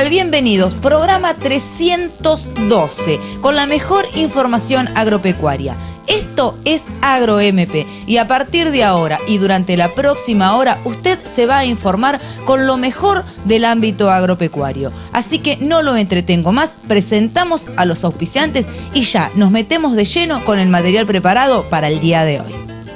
tal? Bienvenidos, programa 312, con la mejor información agropecuaria. Esto es AgroMP y a partir de ahora y durante la próxima hora usted se va a informar con lo mejor del ámbito agropecuario. Así que no lo entretengo más, presentamos a los auspiciantes y ya nos metemos de lleno con el material preparado para el día de hoy.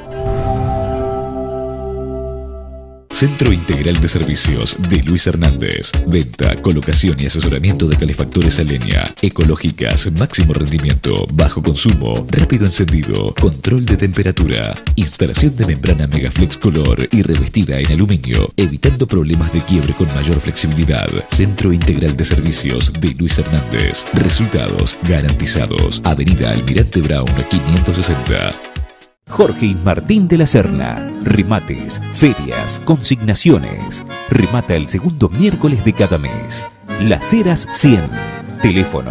Centro Integral de Servicios de Luis Hernández. Venta, colocación y asesoramiento de calefactores a leña, ecológicas, máximo rendimiento, bajo consumo, rápido encendido, control de temperatura, instalación de membrana Megaflex Color y revestida en aluminio, evitando problemas de quiebre con mayor flexibilidad. Centro Integral de Servicios de Luis Hernández. Resultados garantizados. Avenida Almirante Brown 560. Jorge y Martín de la Serna. Remates, ferias, consignaciones. Remata el segundo miércoles de cada mes. Las Heras 100. Teléfono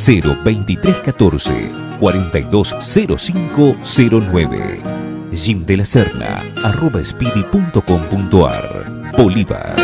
02314 420509. Jim de la Serna @speedy.com.ar. Bolívar.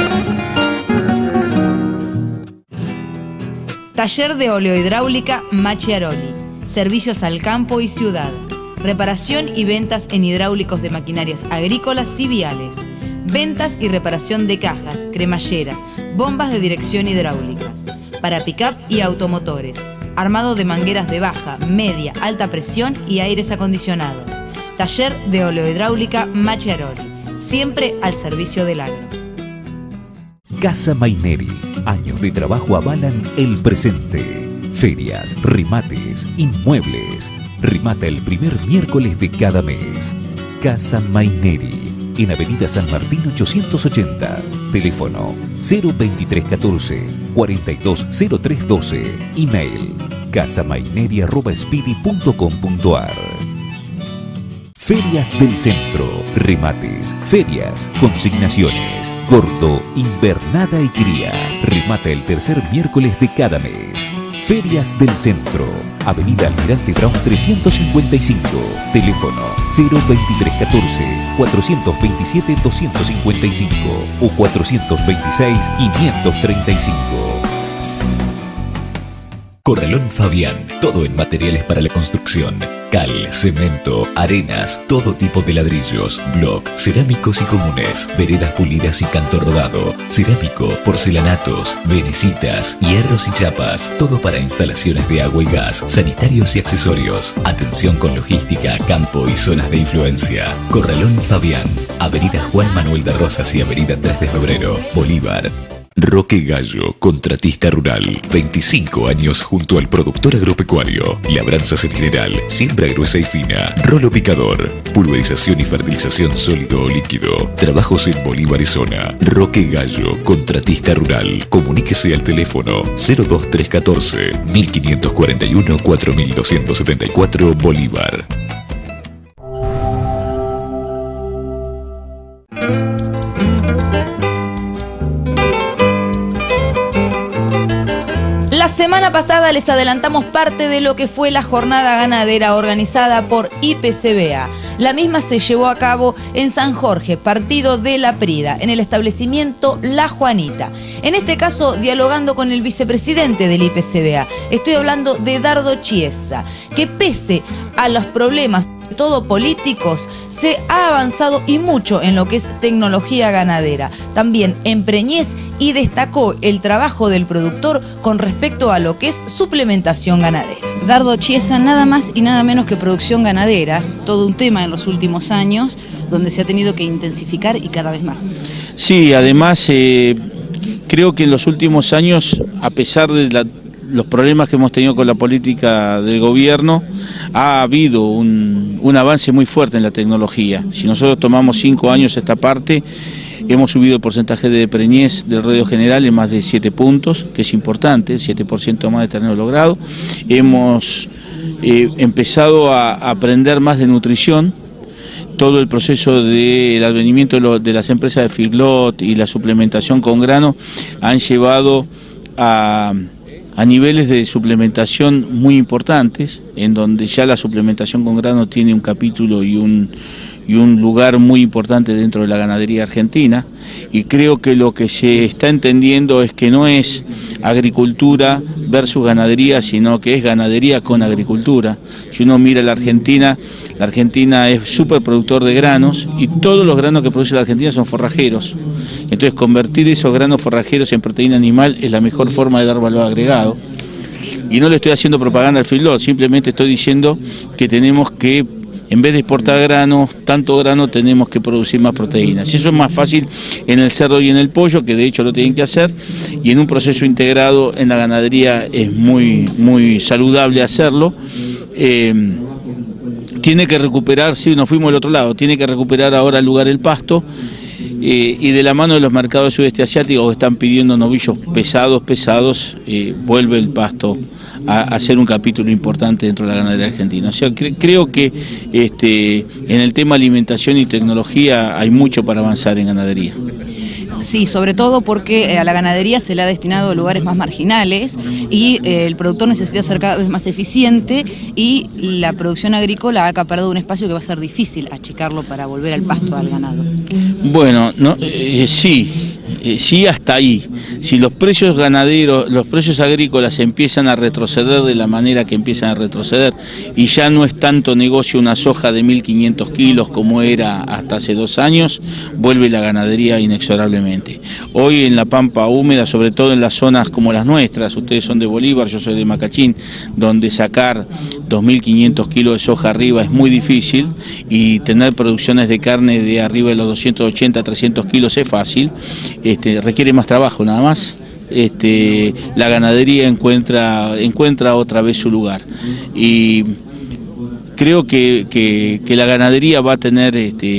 Taller de oleohidráulica Macchiaroli. Servicios al campo y ciudad. Reparación y ventas en hidráulicos de maquinarias agrícolas y viales. Ventas y reparación de cajas, cremalleras, bombas de dirección hidráulicas. Para pick-up y automotores. Armado de mangueras de baja, media, alta presión y aires acondicionados. Taller de oleohidráulica Macchiaroli. Siempre al servicio del agro. Casa Maineri. Años de trabajo avalan el presente. Ferias, remates, inmuebles. Remata el primer miércoles de cada mes. Casa Maineri, en Avenida San Martín 880. Teléfono 02314 420312. Email casamaineri@speedy.com.ar. Ferias del Centro. Remates, ferias, consignaciones. Corto, invernada y cría. Remata el tercer miércoles de cada mes. Ferias del Centro, Avenida Almirante Brown 355, teléfono 02314 427 255 o 426 535. Corralón Fabián, todo en materiales para la construcción. Cal, cemento, arenas, todo tipo de ladrillos, bloc, cerámicos y comunes, veredas pulidas y canto rodado, cerámico, porcelanatos, venecitas, hierros y chapas, todo para instalaciones de agua y gas, sanitarios y accesorios. Atención con logística, campo y zonas de influencia. Corralón Fabián, Avenida Juan Manuel de Rosas y Avenida 3 de Febrero, Bolívar. Roque Gallo, contratista rural. 25 años junto al productor agropecuario. Labranzas en general, siembra gruesa y fina, rolo picador, pulverización y fertilización sólido o líquido. Trabajos en Bolívar y zona. Roque Gallo, contratista rural. Comuníquese al teléfono 02314 1541 4274 Bolívar. La semana pasada les adelantamos parte de lo que fue la jornada ganadera organizada por IPCBA. La misma se llevó a cabo en San Jorge, partido de La Prida, en el establecimiento La Juanita. En este caso, dialogando con el vicepresidente del IPCBA. Estoy hablando de Dardo Chiesa, que pese a los problemas todo políticos, se ha avanzado y mucho en lo que es tecnología ganadera, también en preñez, y destacó el trabajo del productor con respecto a lo que es suplementación ganadera. Dardo Chiesa, nada más y nada menos que producción ganadera, todo un tema en los últimos años, donde se ha tenido que intensificar y cada vez más. Sí, además creo que en los últimos años, a pesar de los problemas que hemos tenido con la política del gobierno, ha habido un avance muy fuerte en la tecnología. Si nosotros tomamos 5 años esta parte, hemos subido el porcentaje de preñez del redio general en más de 7 puntos, que es importante, 7% más de ternero logrado. Hemos empezado a aprender más de nutrición. Todo el proceso del advenimiento de las empresas de feedlot y la suplementación con grano han llevado a niveles de suplementación muy importantes, en donde ya la suplementación con grano tiene un capítulo y y un lugar muy importante dentro de la ganadería argentina, y creo que lo que se está entendiendo es que no es agricultura versus ganadería, sino que es ganadería con agricultura. Si uno mira la Argentina es súper productor de granos, y todos los granos que produce la Argentina son forrajeros. Entonces convertir esos granos forrajeros en proteína animal es la mejor forma de dar valor agregado. Y no le estoy haciendo propaganda al feedlot, simplemente estoy diciendo que tenemos que, en vez de exportar granos, tanto grano, tenemos que producir más proteínas. Eso es más fácil en el cerdo y en el pollo, que de hecho lo tienen que hacer, y en un proceso integrado en la ganadería es muy saludable hacerlo. Tiene que recuperar, sí, nos fuimos al otro lado, tiene que recuperar ahora el lugar el pasto, y de la mano de los mercados del sudeste asiático que están pidiendo novillos pesados, vuelve el pasto a ser un capítulo importante dentro de la ganadería argentina. O sea, creo que en el tema alimentación y tecnología hay mucho para avanzar en ganadería. Sí, sobre todo porque a la ganadería se le ha destinado lugares más marginales y el productor necesita ser cada vez más eficiente, y la producción agrícola ha acaparado un espacio que va a ser difícil achicarlo para volver al pasto al ganado. Bueno, sí hasta ahí. Si los precios ganaderos, los precios agrícolas empiezan a retroceder de la manera que empiezan a retroceder, y ya no es tanto negocio una soja de 1.500 kilos como era hasta hace 2 años, vuelve la ganadería inexorablemente. Hoy en la pampa húmeda, sobre todo en las zonas como las nuestras, ustedes son de Bolívar, yo soy de Macachín, donde sacar 2.500 kilos de soja arriba es muy difícil, y tener producciones de carne de arriba de los 280, 300 kilos es fácil, requiere más trabajo nada más. La ganadería encuentra otra vez su lugar, y creo que la ganadería va a tener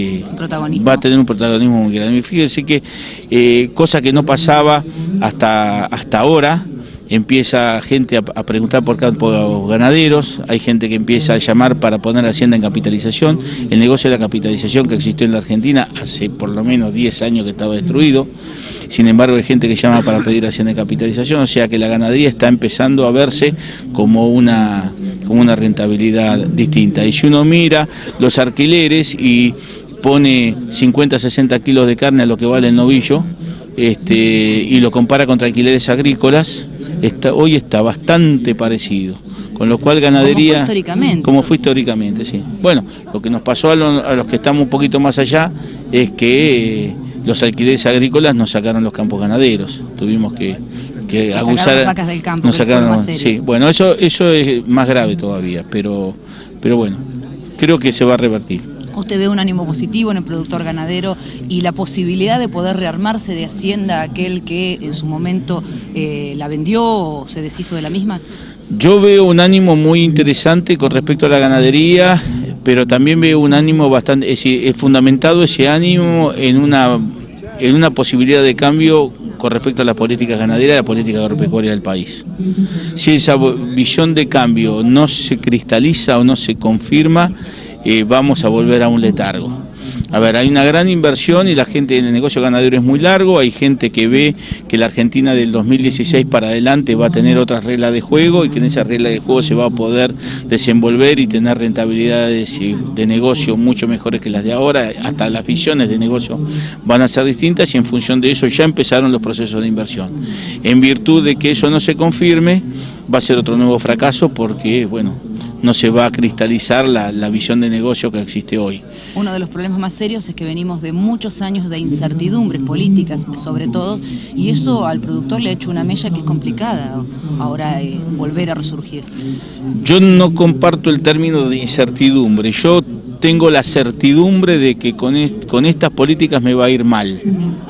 un protagonismo muy grande. Fíjense que cosa que no pasaba hasta ahora. Empieza gente a preguntar por campos ganaderos, hay gente que empieza a llamar para poner hacienda en capitalización. El negocio de la capitalización que existió en la Argentina hace por lo menos 10 años que estaba destruido. Sin embargo, hay gente que llama para pedir hacienda en capitalización, o sea que la ganadería está empezando a verse como una rentabilidad distinta. Y si uno mira los alquileres y pone 50, 60 kilos de carne a lo que vale el novillo, y lo compara contra alquileres agrícolas, hoy está bastante parecido, con lo cual ganadería, como fue históricamente, sí. Bueno, lo que nos pasó a los que estamos un poquito más allá es que los alquileres agrícolas nos sacaron los campos ganaderos, tuvimos que aguzar, las vacas del campo, nos sacaron, sí. Bueno, eso es más grave todavía, pero bueno, creo que se va a revertir. ¿Usted ve un ánimo positivo en el productor ganadero y la posibilidad de poder rearmarse de hacienda aquel que en su momento la vendió o se deshizo de la misma? Yo veo un ánimo muy interesante con respecto a la ganadería, pero también veo un ánimo bastante, es fundamentado ese ánimo en una posibilidad de cambio con respecto a la política ganadera y la política agropecuaria del país. Si esa visión de cambio no se cristaliza o no se confirma, vamos a volver a un letargo. A ver, hay una gran inversión y la gente en el negocio ganadero es muy largo, hay gente que ve que la Argentina del 2016 para adelante va a tener otras reglas de juego y que en esa regla de juego se va a poder desenvolver y tener rentabilidades de negocio mucho mejores que las de ahora, hasta las visiones de negocio van a ser distintas y en función de eso ya empezaron los procesos de inversión. En virtud de que eso no se confirme, va a ser otro nuevo fracaso porque, bueno, no se va a cristalizar la visión de negocio que existe hoy. Uno de los problemas más serios es que venimos de muchos años de incertidumbres políticas, sobre todo, y eso al productor le ha hecho una mella que es complicada ahora volver a resurgir. Yo no comparto el término de incertidumbre, yo tengo la certidumbre de que con estas políticas me va a ir mal,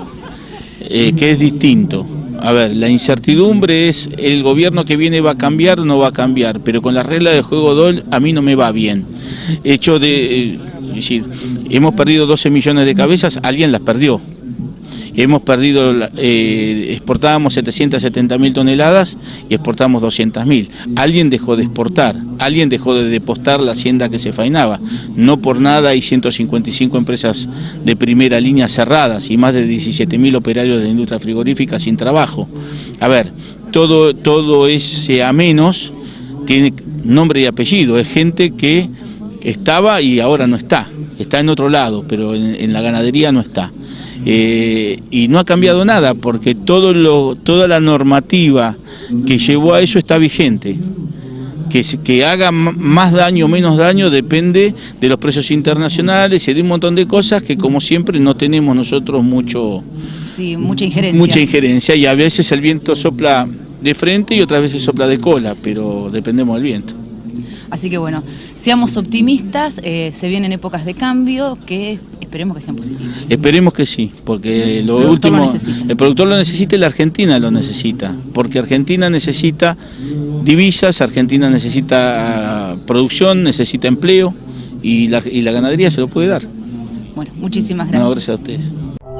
que es distinto. A ver, la incertidumbre es el gobierno que viene va a cambiar o no va a cambiar, pero con las reglas de juego DOL a mí no me va bien. Es decir, hemos perdido 12 millones de cabezas, alguien las perdió. Hemos perdido, exportábamos 770.000 toneladas y exportamos 200.000. Alguien dejó de exportar, alguien dejó de depostar la hacienda que se faenaba. No por nada hay 155 empresas de primera línea cerradas y más de 17.000 operarios de la industria frigorífica sin trabajo. A ver, todo ese a menos tiene nombre y apellido, es gente que estaba y ahora no está. está en otro lado, pero en la ganadería no está. Y no ha cambiado nada, porque toda la normativa que llevó a eso está vigente. Que haga más daño o menos daño depende de los precios internacionales y de un montón de cosas que, como siempre, no tenemos nosotros mucha injerencia. Mucha injerencia, y a veces el viento sopla de frente y otras veces sopla de cola, pero dependemos del viento. Así que bueno, seamos optimistas, se vienen épocas de cambio que esperemos que sean positivas. Esperemos que sí, porque el productor lo necesita y la Argentina lo necesita, porque Argentina necesita divisas, Argentina necesita producción, necesita empleo, y la ganadería se lo puede dar. Bueno, muchísimas gracias. No, gracias a ustedes.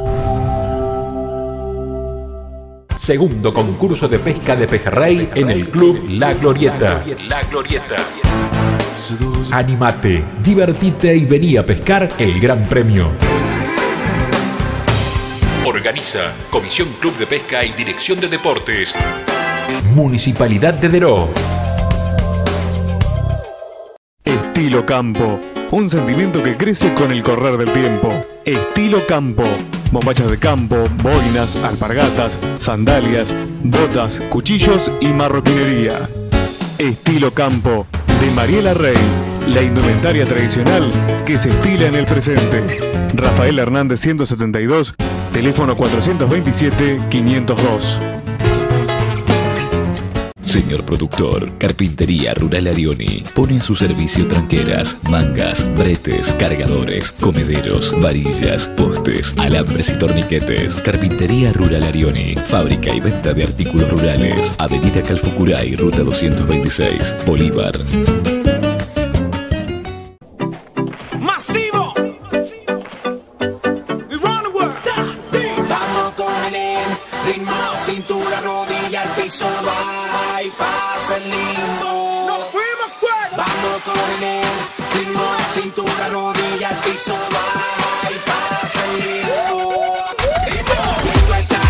Segundo concurso de pesca de pejerrey en el Club La Glorieta. Animate, divertite y vení a pescar el gran premio. Organiza Comisión Club de Pesca y Dirección de Deportes. Municipalidad de Deró. Estilo Campo, un sentimiento que crece con el correr del tiempo. Estilo Campo, bombachas de campo, boinas, alpargatas, sandalias, botas, cuchillos y marroquinería. Estilo Campo, de Mariela Rey, la indumentaria tradicional que se estila en el presente. Rafael Hernández 172, teléfono 427-502. Señor productor, Carpintería Rural Arioni pone a su servicio tranqueras, mangas, bretes, cargadores, comederos, varillas, postes, alambres y torniquetes. Carpintería Rural Arioni, fábrica y venta de artículos rurales. Avenida Calfucuray, Ruta 226, Bolívar. ¡Masivo! Vamos con el ritmo, cintura, rodilla, al piso, va y pasa el limbo. ¡Nos fuimos fuera! Vamos con el ritmo, cintura, rodilla, al piso, va y pasa el limbo. Esto está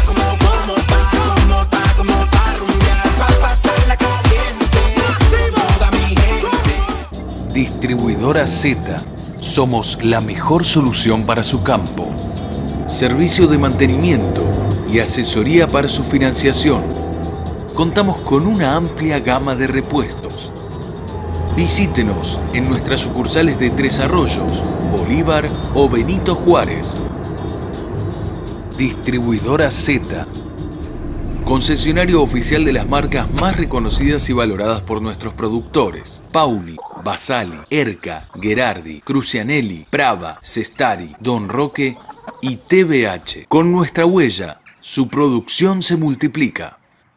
como pa' rumbear, pa' pasarla caliente. ¡Masivo! Toda mi gente. Distribuidora Z. Somos la mejor solución para su campo. Servicio de mantenimiento y asesoría para su financiación. Contamos con una amplia gama de repuestos. Visítenos en nuestras sucursales de Tres Arroyos, Bolívar o Benito Juárez. Distribuidora Z. Concesionario oficial de las marcas más reconocidas y valoradas por nuestros productores. Pauli, Basali, Erca, Gherardi, Crucianelli, Prava, Cestari, Don Roque y TBH. Con nuestra huella, su producción se multiplica.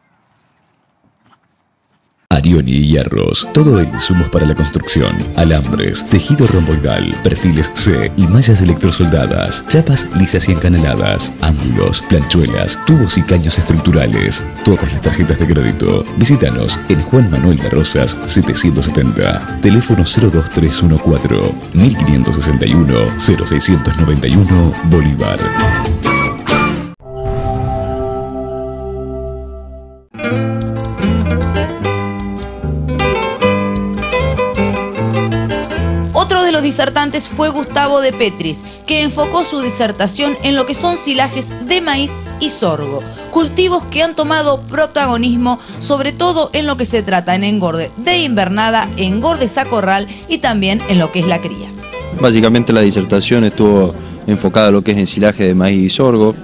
Arioni y Hierros, todo en insumos para la construcción, alambres, tejido romboidal, perfiles C y mallas electrosoldadas, chapas lisas y encanaladas, ángulos, planchuelas, tubos y caños estructurales, todas las tarjetas de crédito. Visítanos en Juan Manuel de Rosas 770, teléfono 02314 1561 0691 Bolívar. Otro de los disertantes fue Gustavo de Petris, que enfocó su disertación en lo que son silajes de maíz y sorgo, cultivos que han tomado protagonismo sobre todo en lo que se trata en engorde de invernada, engordes a corral y también en lo que es la cría. Básicamente la disertación estuvo enfocada a lo que es ensilaje de maíz y sorgo,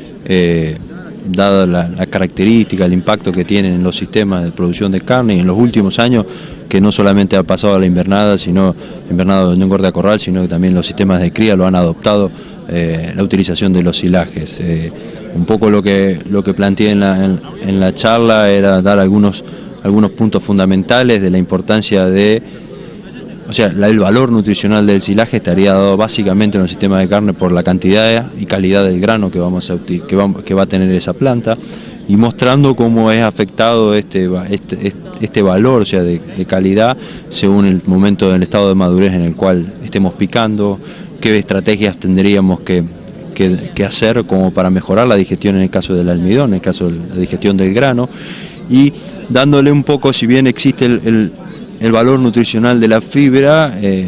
dada la característica, el impacto que tienen en los sistemas de producción de carne y en los últimos años, que no solamente ha pasado a la invernada, sino invernada no engorde a corral, sino que también los sistemas de cría lo han adoptado, la utilización de los silajes. Un poco lo que planteé en la charla era dar algunos puntos fundamentales de la importancia de, o sea, el valor nutricional del silaje estaría dado básicamente en los sistemas de carne por la cantidad y calidad del grano que va a tener esa planta, y mostrando cómo es afectado este valor, o sea, de calidad, según el momento del estado de madurez en el cual estemos picando, qué estrategias tendríamos que hacer como para mejorar la digestión en el caso del almidón, en el caso de la digestión del grano, y dándole un poco, si bien existe el valor nutricional de la fibra,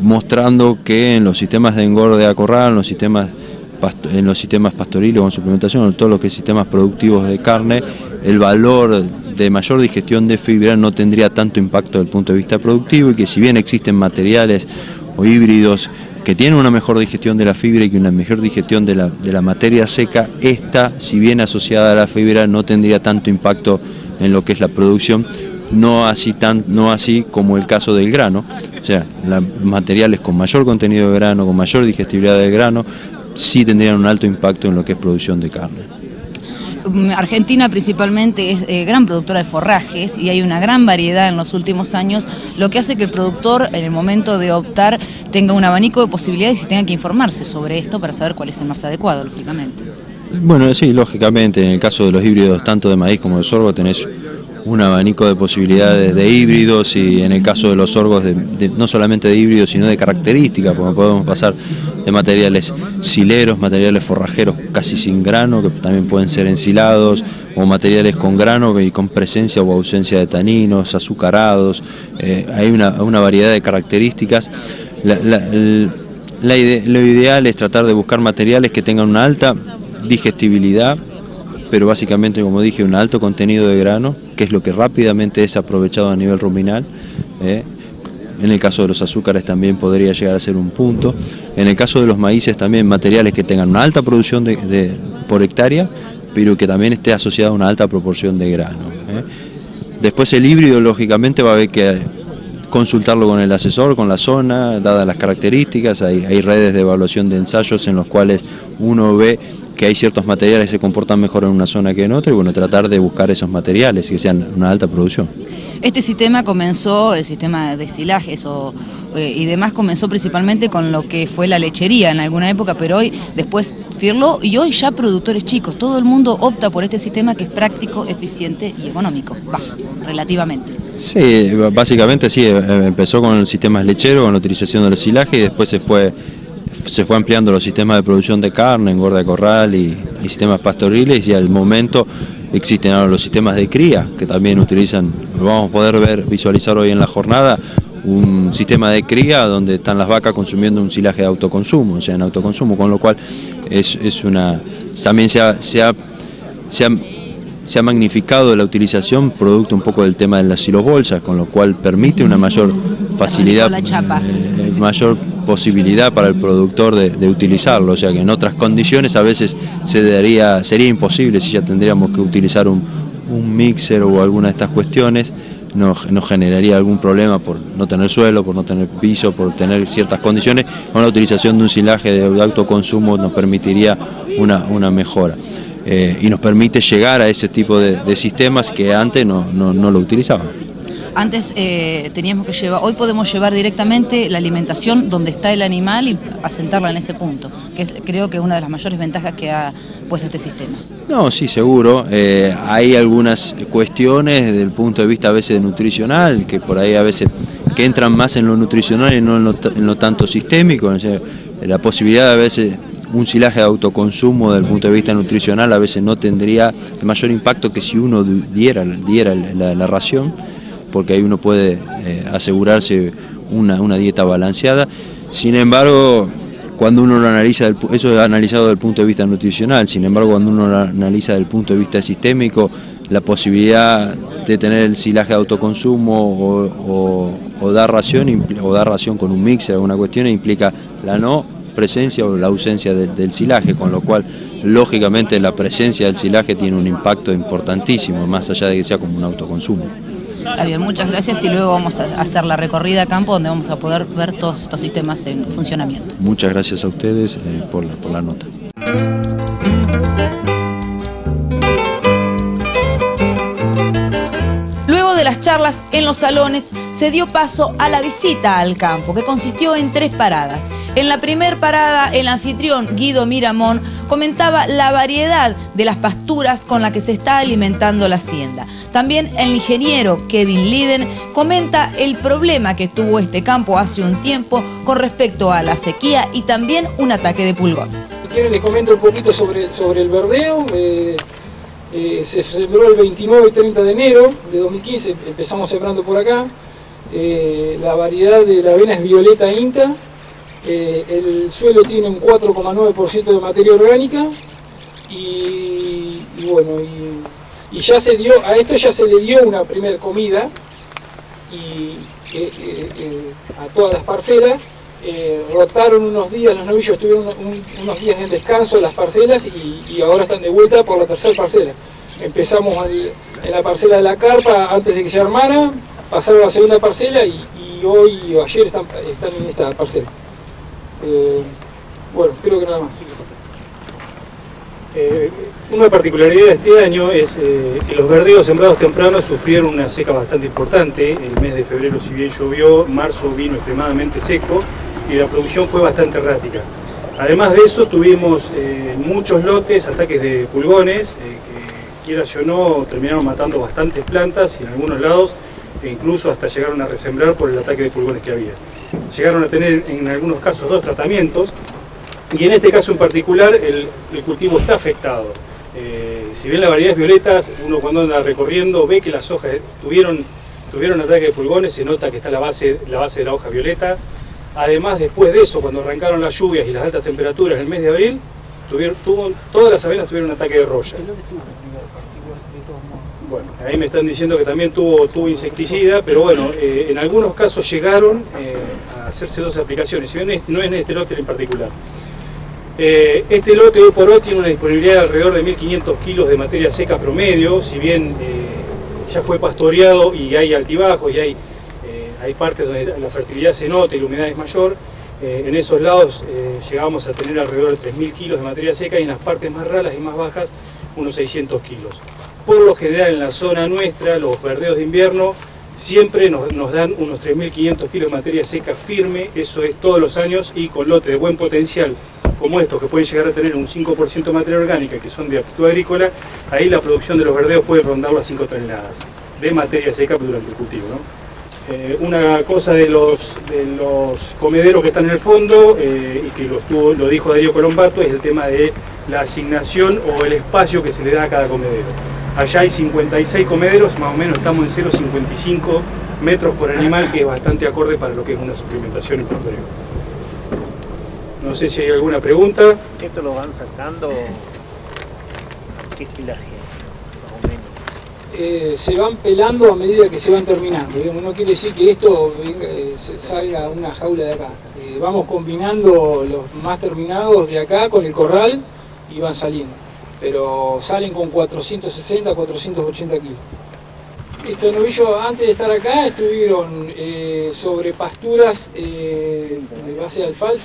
mostrando que en los sistemas de engorde a corral, en los sistemas pastoriles o en suplementación, en todos los que sistemas productivos de carne, el valor de mayor digestión de fibra no tendría tanto impacto desde el punto de vista productivo, y que si bien existen materiales o híbridos que tienen una mejor digestión de la fibra y que una mejor digestión de la materia seca, esta, si bien asociada a la fibra, no tendría tanto impacto en lo que es la producción, no así como el caso del grano. O sea, materiales con mayor contenido de grano, con mayor digestibilidad de grano, sí tendrían un alto impacto en lo que es producción de carne. Argentina principalmente es gran productora de forrajes y hay una gran variedad en los últimos años, lo que hace que el productor en el momento de optar tenga un abanico de posibilidades y tenga que informarse sobre esto para saber cuál es el más adecuado, lógicamente. Bueno, sí, lógicamente, en el caso de los híbridos tanto de maíz como de sorgo tenés un abanico de posibilidades de híbridos, y en el caso de los sorgos no solamente de híbridos sino de características, porque podemos pasar de materiales sileros, materiales forrajeros casi sin grano, que también pueden ser ensilados, o materiales con grano y con presencia o ausencia de taninos, azucarados. Hay una variedad de características. Lo ideal es tratar de buscar materiales que tengan una alta digestibilidad, pero básicamente, como dije, un alto contenido de grano, que es lo que rápidamente es aprovechado a nivel ruminal. En el caso de los azúcares también podría llegar a ser un punto. En el caso de los maíces también materiales que tengan una alta producción por hectárea, pero que también esté asociada a una alta proporción de grano. Después el híbrido, lógicamente, va a haber que consultarlo con el asesor, con la zona, dadas las características. Hay redes de evaluación de ensayos en los cuales uno ve que hay ciertos materiales que se comportan mejor en una zona que en otra, y bueno, tratar de buscar esos materiales que sean una alta producción. Este sistema comenzó, el sistema de silajes y demás, comenzó principalmente con lo que fue la lechería en alguna época, pero hoy, después Firlo, y hoy ya productores chicos, todo el mundo opta por este sistema que es práctico, eficiente y económico, relativamente. Sí, básicamente sí, empezó con el sistema lechero, con la utilización de los silajes, y después se fue ampliando los sistemas de producción de carne, engorda de corral y sistemas pastoriles, y al momento existen ahora los sistemas de cría que también utilizan. Vamos a poder visualizar hoy en la jornada un sistema de cría donde están las vacas consumiendo un silaje de autoconsumo, o sea, en autoconsumo, con lo cual también se ha magnificado la utilización producto un poco del tema de las silobolsas, con lo cual permite una mayor facilidad, mayor posibilidad para el productor de utilizarlo. O sea que en otras condiciones a veces sería imposible, si ya tendríamos que utilizar un mixer o alguna de estas cuestiones, nos generaría algún problema por no tener suelo, por no tener piso, por tener ciertas condiciones. Con la utilización de un silaje de autoconsumo nos permitiría una mejora. Y nos permite llegar a ese tipo de sistemas que antes no lo utilizaban. Antes teníamos que hoy podemos llevar directamente la alimentación donde está el animal y asentarla en ese punto, que creo que es una de las mayores ventajas que ha puesto este sistema. No, sí, seguro. Hay algunas cuestiones desde el punto de vista a veces nutricional, que por ahí a veces que entran más en lo nutricional y no en lo tanto sistémico. O sea, la posibilidad de a veces un silaje de autoconsumo desde el punto de vista nutricional a veces no tendría el mayor impacto que si uno diera la ración, porque ahí uno puede asegurarse una dieta balanceada. Sin embargo, cuando uno lo analiza, eso es analizado desde el punto de vista nutricional, sin embargo cuando uno lo analiza desde el punto de vista sistémico, la posibilidad de tener el silaje de autoconsumo o dar ración con un mixer o alguna cuestión implica la no presencia o la ausencia del silaje, con lo cual lógicamente la presencia del silaje tiene un impacto importantísimo, más allá de que sea como un autoconsumo. Está bien, muchas gracias, y luego vamos a hacer la recorrida a campo donde vamos a poder ver todos estos sistemas en funcionamiento. Muchas gracias a ustedes por la nota. Luego de las charlas en los salones, se dio paso a la visita al campo, que consistió en 3 paradas. En la primera parada, el anfitrión Guido Miramón comentaba la variedad de las pasturas con las que se está alimentando la hacienda. También el ingeniero Kevin Liden comenta el problema que tuvo este campo hace un tiempo con respecto a la sequía y también un ataque de pulgón. Si quieren les comento un poquito sobre el verdeo. Se sembró el 29 y 30 de enero de 2015, empezamos sembrando por acá. La variedad de la avena es Violeta Inta. El suelo tiene un 4,9% de materia orgánica y bueno, y ya se dio, a esto ya se le dio una primera comida y a todas las parcelas. Rotaron unos días, los novillos tuvieron unos días en descanso en las parcelas y ahora están de vuelta por la tercera parcela. Empezamos en la parcela de la carpa antes de que se armara, pasaron a la segunda parcela y hoy o ayer están en esta parcela. Bueno, creo que nada más. Una particularidad de este año es que los verdeos sembrados tempranos sufrieron una seca bastante importante. El mes de febrero, si bien llovió, marzo vino extremadamente seco y la producción fue bastante errática. Además de eso, tuvimos muchos lotes, ataques de pulgones, que quieras o no, terminaron matando bastantes plantas y en algunos lados incluso hasta llegaron a resembrar por el ataque de pulgones que había. Llegaron a tener en algunos casos 2 tratamientos y en este caso en particular el cultivo está afectado. Si bien la variedad es violetas, uno cuando anda recorriendo ve que las hojas tuvieron ataque de pulgones, se nota que está la base de la hoja violeta. Además, después de eso, cuando arrancaron las lluvias y las altas temperaturas en el mes de abril, todas las avenas tuvieron un ataque de roya. Bueno, ahí me están diciendo que también tuvo insecticida, pero bueno, en algunos casos llegaron a hacerse 2 aplicaciones, si bien no es en este lote en particular. Este lote hoy por hoy tiene una disponibilidad de alrededor de 1.500 kilos de materia seca promedio, si bien ya fue pastoreado y hay altibajos y hay partes donde la fertilidad se nota y la humedad es mayor. En esos lados llegamos a tener alrededor de 3.000 kilos de materia seca y en las partes más ralas y más bajas unos 600 kilos. Por lo general en la zona nuestra, los verdeos de invierno siempre nos dan unos 3.500 kilos de materia seca firme, eso es todos los años y con lotes de buen potencial como estos que pueden llegar a tener un 5% de materia orgánica que son de aptitud agrícola, ahí la producción de los verdeos puede rondar las 5 toneladas de materia seca durante el cultivo, ¿no? Una cosa de los comederos que están en el fondo, y que lo dijo Darío Colombato, es el tema de la asignación o el espacio que se le da a cada comedero. Allá hay 56 comederos, más o menos estamos en 0,55 metros por animal, que es bastante acorde para lo que es una suplementación en pastoreo. No sé si hay alguna pregunta. ¿Esto lo van sacando? ¿Qué estilaje? Se van pelando a medida que se van terminando. No quiere decir que esto salga una jaula de acá. Vamos combinando los más terminados de acá con el corral y van saliendo. Pero salen con 460, 480 kilos. Estos novillos antes de estar acá estuvieron sobre pasturas de base de alfalfa.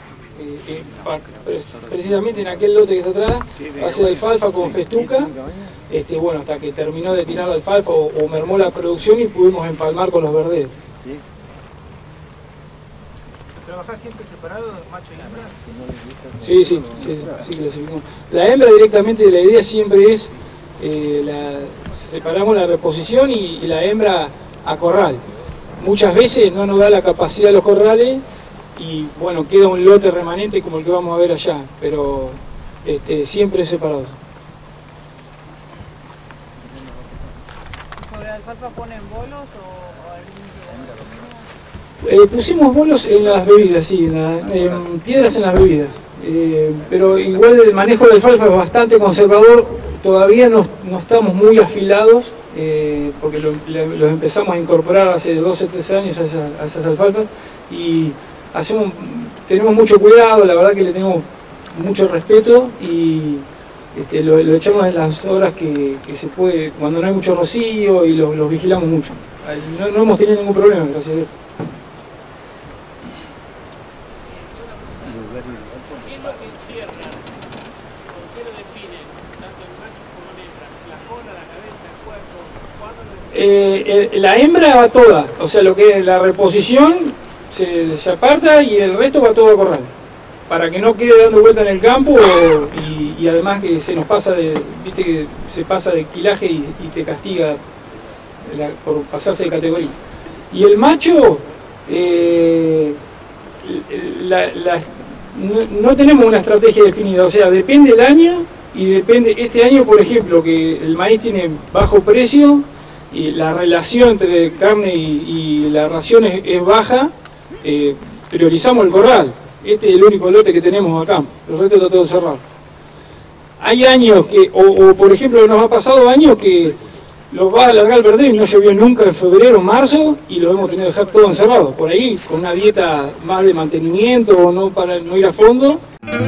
Precisamente en aquel lote que está atrás, base de alfalfa con festuca. Bueno, hasta que terminó de tirar la alfalfa o mermó la producción y pudimos empalmar con los verdeos. ¿Trabajás siempre separado, macho y hembra? Sí, clasificamos. La hembra directamente, la idea siempre es, separamos la reposición y la hembra a corral. Muchas veces no nos da la capacidad de los corrales y bueno, queda un lote remanente como el que vamos a ver allá, pero siempre es separado. ¿Sobre la alfalfa ponen bolos o algún pusimos bolos en las bebidas, sí, en piedras en las bebidas, pero igual el manejo de la alfalfa es bastante conservador, todavía no estamos muy afilados, porque los empezamos a incorporar hace 12 o 13 años a esas alfalfas y tenemos mucho cuidado, la verdad que le tenemos mucho respeto y lo echamos en las horas que se puede, cuando no hay mucho rocío y los vigilamos mucho. No hemos tenido ningún problema, gracias a Dios. ¿Qué es lo que encierra? ¿Por qué lo definen? Tanto el macho como la hembra. ¿La cola, la cabeza, el cuerpo? ¿Cuándo lo definen? La hembra va toda, o sea, lo que es la reposición se aparta y el resto va todo a corral. Para que no quede dando vuelta en el campo y además que se nos pasa viste que se pasa de quilaje y te castiga por pasarse de categoría. Y el macho, no tenemos una estrategia definida, o sea, depende el año y depende, este año por ejemplo que el maíz tiene bajo precio, y la relación entre carne y la ración es baja, priorizamos el corral. Este es el único lote que tenemos acá, el resto está todo cerrado. Hay años que, o por ejemplo nos ha pasado años que los va a alargar el verdeo y no llovió nunca en febrero o marzo y lo hemos tenido que dejar todo encerrado. Por ahí, con una dieta más de mantenimiento o no para no ir a fondo.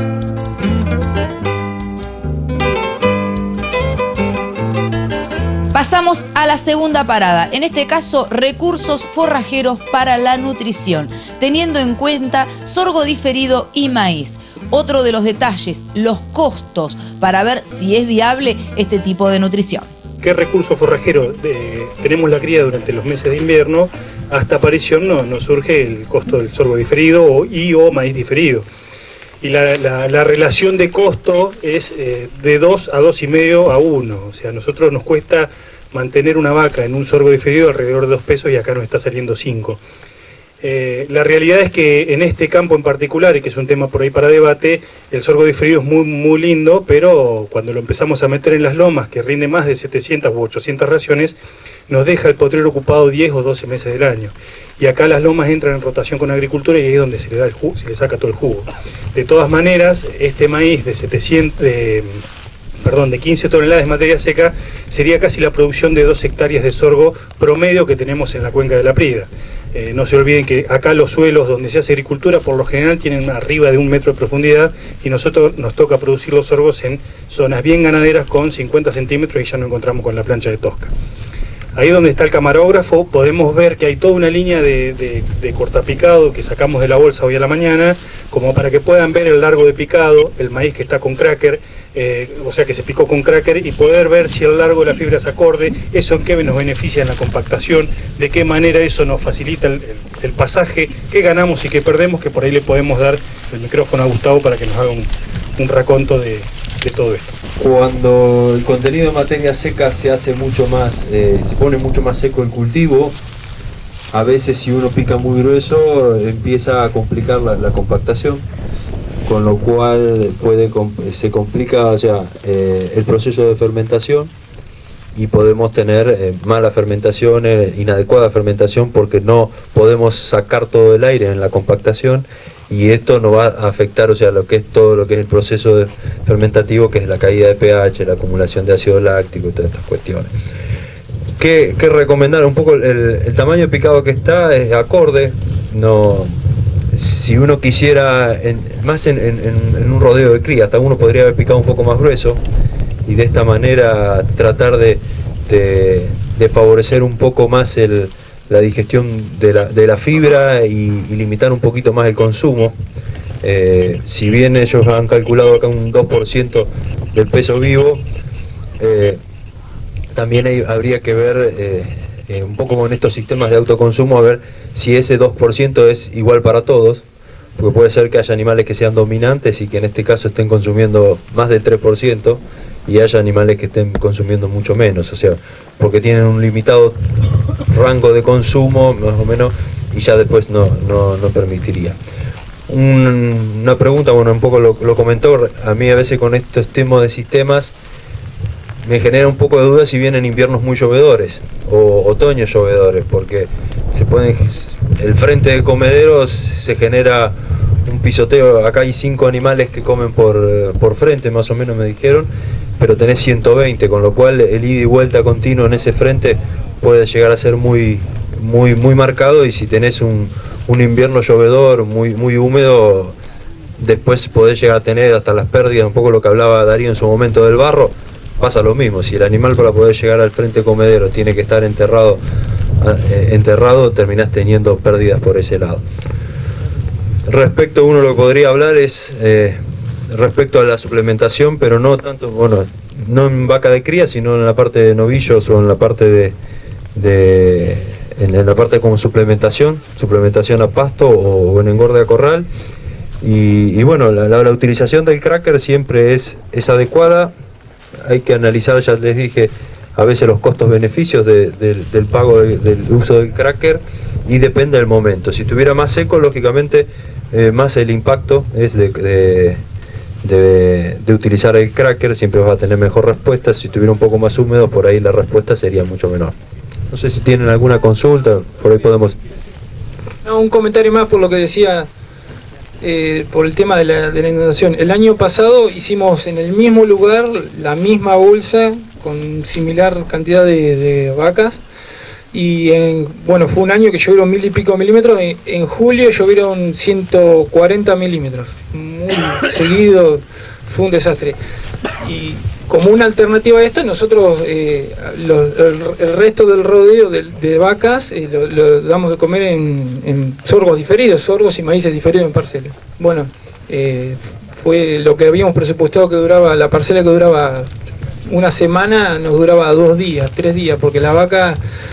Pasamos a la segunda parada, en este caso recursos forrajeros para la nutrición, teniendo en cuenta sorgo diferido y maíz. Otro de los detalles, los costos, para ver si es viable este tipo de nutrición. ¿Qué recursos forrajeros? Tenemos la cría durante los meses de invierno, hasta aparición nos surge el costo del sorgo diferido o maíz diferido. Y la relación de costo es de 2 a 2,5 a 1. O sea, a nosotros nos cuesta mantener una vaca en un sorgo diferido alrededor de 2 pesos y acá nos está saliendo 5. La realidad es que en este campo en particular, y que es un tema por ahí para debate, el sorgo diferido es muy lindo, pero cuando lo empezamos a meter en las lomas, que rinde más de 700 u 800 raciones, nos deja el potrero ocupado 10 o 12 meses del año. Y acá las lomas entran en rotación con agricultura y ahí es donde se le da el jugo, se le saca todo el jugo. De todas maneras, este maíz de 15 toneladas de materia seca sería casi la producción de 2 hectáreas de sorgo promedio que tenemos en la cuenca de la Prida. No se olviden que acá los suelos donde se hace agricultura por lo general tienen arriba de 1 metro de profundidad y nosotros nos toca producir los sorgos en zonas bien ganaderas con 50 centímetros y ya nos encontramos con la plancha de Tosca. Ahí donde está el camarógrafo podemos ver que hay toda una línea de cortapicado que sacamos de la bolsa hoy a la mañana, como para que puedan ver el largo de picado, el maíz que está con cracker, o sea que se picó con cracker, y poder ver si el largo de la fibra es acorde, eso en qué nos beneficia en la compactación, de qué manera eso nos facilita el pasaje, qué ganamos y qué perdemos, que por ahí le podemos dar el micrófono a Gustavo para que nos haga un raconto de todo esto. Cuando el contenido de materia seca se hace mucho más, se pone mucho más seco el cultivo, a veces si uno pica muy grueso empieza a complicar la compactación, con lo cual se complica, o sea, el proceso de fermentación, y podemos tener mala fermentación, inadecuada fermentación, porque no podemos sacar todo el aire en la compactación, y esto nos va a afectar, o sea, todo lo que es el proceso fermentativo, que es la caída de pH, la acumulación de ácido láctico y todas estas cuestiones. ¿Qué recomendar? Un poco el tamaño de picado que está es acorde. No, si uno quisiera, más en un rodeo de cría, hasta uno podría haber picado un poco más grueso, y de esta manera tratar de favorecer un poco más la digestión de la fibra y limitar un poquito más el consumo. Si bien ellos han calculado acá un 2% del peso vivo, también habría que ver un poco con estos sistemas de autoconsumo, a ver si ese 2% es igual para todos, porque puede ser que haya animales que sean dominantes y que en este caso estén consumiendo más del 3%, y haya animales que estén consumiendo mucho menos, o sea, porque tienen un limitado rango de consumo, más o menos, y ya después no permitiría. Una pregunta, bueno, un poco lo comentó, a mí a veces con estos temas de sistemas me genera un poco de duda si vienen inviernos muy llovedores o otoños llovedores, porque el frente de comederos se genera un pisoteo. Acá hay 5 animales que comen por frente, más o menos me dijeron, pero tenés 120, con lo cual el ida y vuelta continuo en ese frente puede llegar a ser muy marcado, y si tenés un invierno llovedor muy húmedo, después podés llegar a tener hasta las pérdidas, un poco lo que hablaba Darío en su momento del barro. Pasa lo mismo, si el animal para poder llegar al frente comedero tiene que estar enterrado, terminás teniendo pérdidas por ese lado. Respecto a uno lo que podría hablar es respecto a la suplementación, pero no tanto, bueno, no en vaca de cría, sino en la parte de novillos o en la parte en la parte como suplementación a pasto o en engorde a corral. Y bueno, la utilización del cracker siempre es adecuada. Hay que analizar, ya les dije, a veces los costos-beneficios del pago del uso del cracker, y depende del momento. Si estuviera más seco, lógicamente más el impacto es de utilizar el cracker, siempre vas a tener mejor respuesta. Si estuviera un poco más húmedo, por ahí la respuesta sería mucho menor. No sé si tienen alguna consulta, por ahí podemos... No, un comentario más por lo que decía, por el tema de la inundación. El año pasado hicimos en el mismo lugar la misma bolsa con similar cantidad de vacas y bueno, fue un año que llovieron 1000 y pico milímetros. En julio llovieron 140 milímetros, muy seguido, fue un desastre. Y como una alternativa a esto, nosotros el resto del rodeo de vacas lo damos de comer en sorgos diferidos, sorgos y maíces diferidos en parcelas. Bueno, fue lo que habíamos presupuestado que duraba, la parcela que duraba una semana, nos duraba 2 días, 3 días, porque la vaca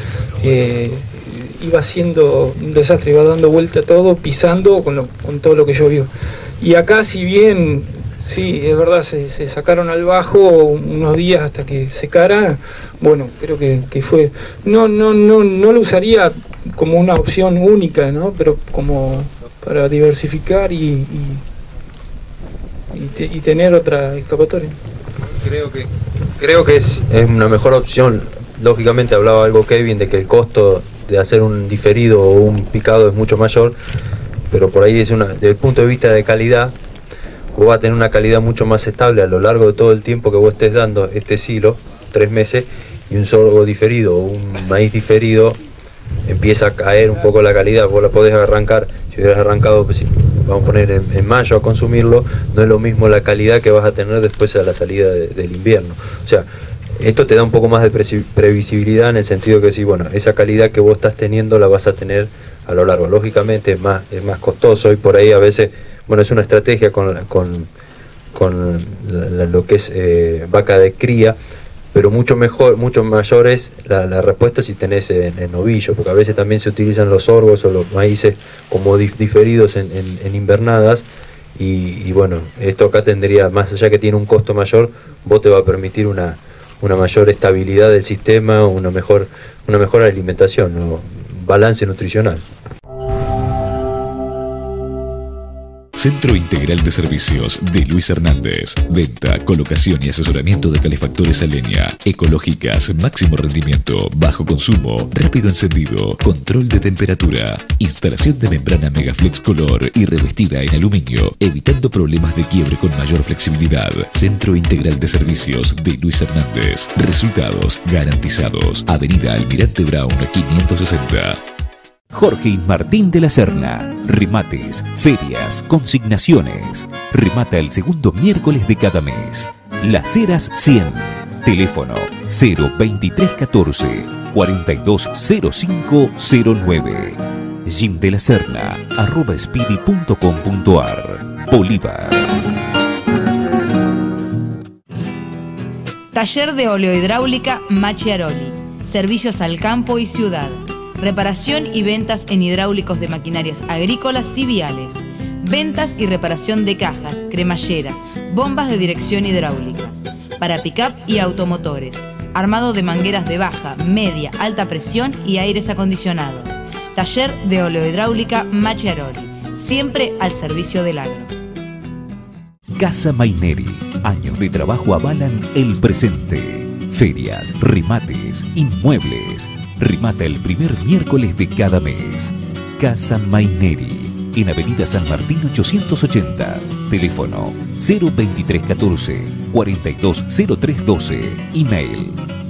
iba siendo un desastre, iba dando vuelta todo, pisando con todo lo que llovió. Y acá, si bien, sí, es verdad, se sacaron al bajo unos días hasta que secara, bueno, creo que fue, no lo usaría como una opción única, ¿no? Pero como para diversificar y tener otra escapatoria. Creo que es una mejor opción. Lógicamente hablaba algo Kevin de que el costo de hacer un diferido o un picado es mucho mayor, pero por ahí desde el punto de vista de calidad, vos vas a tener una calidad mucho más estable a lo largo de todo el tiempo que vos estés dando este silo, 3 meses, y un sorgo diferido o un maíz diferido empieza a caer un poco la calidad. Vos la podés arrancar, si hubieras arrancado, pues, vamos a poner en mayo a consumirlo, no es lo mismo la calidad que vas a tener después a la salida del invierno. O sea, esto te da un poco más de previsibilidad en el sentido que sí, bueno, esa calidad que vos estás teniendo la vas a tener a lo largo. Lógicamente es más costoso y por ahí a veces, bueno, es una estrategia con lo que es vaca de cría, pero mucho mayor es la respuesta si tenés en novillo, porque a veces también se utilizan los sorgos o los maíces como diferidos en invernadas. Y bueno, esto acá tendría, más allá que tiene un costo mayor, vos te va a permitir una mayor estabilidad del sistema, una mejor alimentación, ¿no? Balance nutricional. Centro Integral de Servicios de Luis Hernández. Venta, colocación y asesoramiento de calefactores a leña, ecológicas, máximo rendimiento, bajo consumo, rápido encendido, control de temperatura, instalación de membrana Megaflex color y revestida en aluminio, evitando problemas de quiebre con mayor flexibilidad. Centro Integral de Servicios de Luis Hernández. Resultados garantizados. Avenida Almirante Brown 560. Jorge y Martín de la Serna. Remates, ferias, consignaciones. Remata el segundo miércoles de cada mes. Las Heras 100. Teléfono 02314 420509. Jim de la Serna @speedy.com.ar. Bolívar. Taller de oleohidráulica Macchiaroli. Servicios al campo y ciudad. Reparación y ventas en hidráulicos de maquinarias agrícolas y viales. Ventas y reparación de cajas, cremalleras, bombas de dirección hidráulicas. Para pick-up y automotores. Armado de mangueras de baja, media, alta presión y aires acondicionados. Taller de oleohidráulica Macchiaroli. Siempre al servicio del agro. Casa Maineri. Años de trabajo avalan el presente. Ferias, remates, inmuebles. Remata el primer miércoles de cada mes. Casa Maineri, en Avenida San Martín 880. Teléfono 02314 420312. Email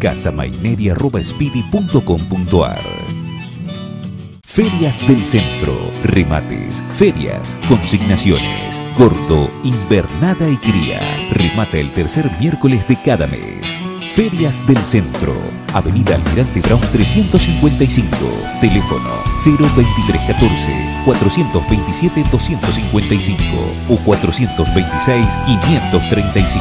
casamaineri@speedy.com.ar. Ferias del Centro. Remates, ferias, consignaciones. Corto, invernada y cría. Remata el tercer miércoles de cada mes. Ferias del Centro, Avenida Almirante Brown 355, teléfono 02314 427 255 o 426 535.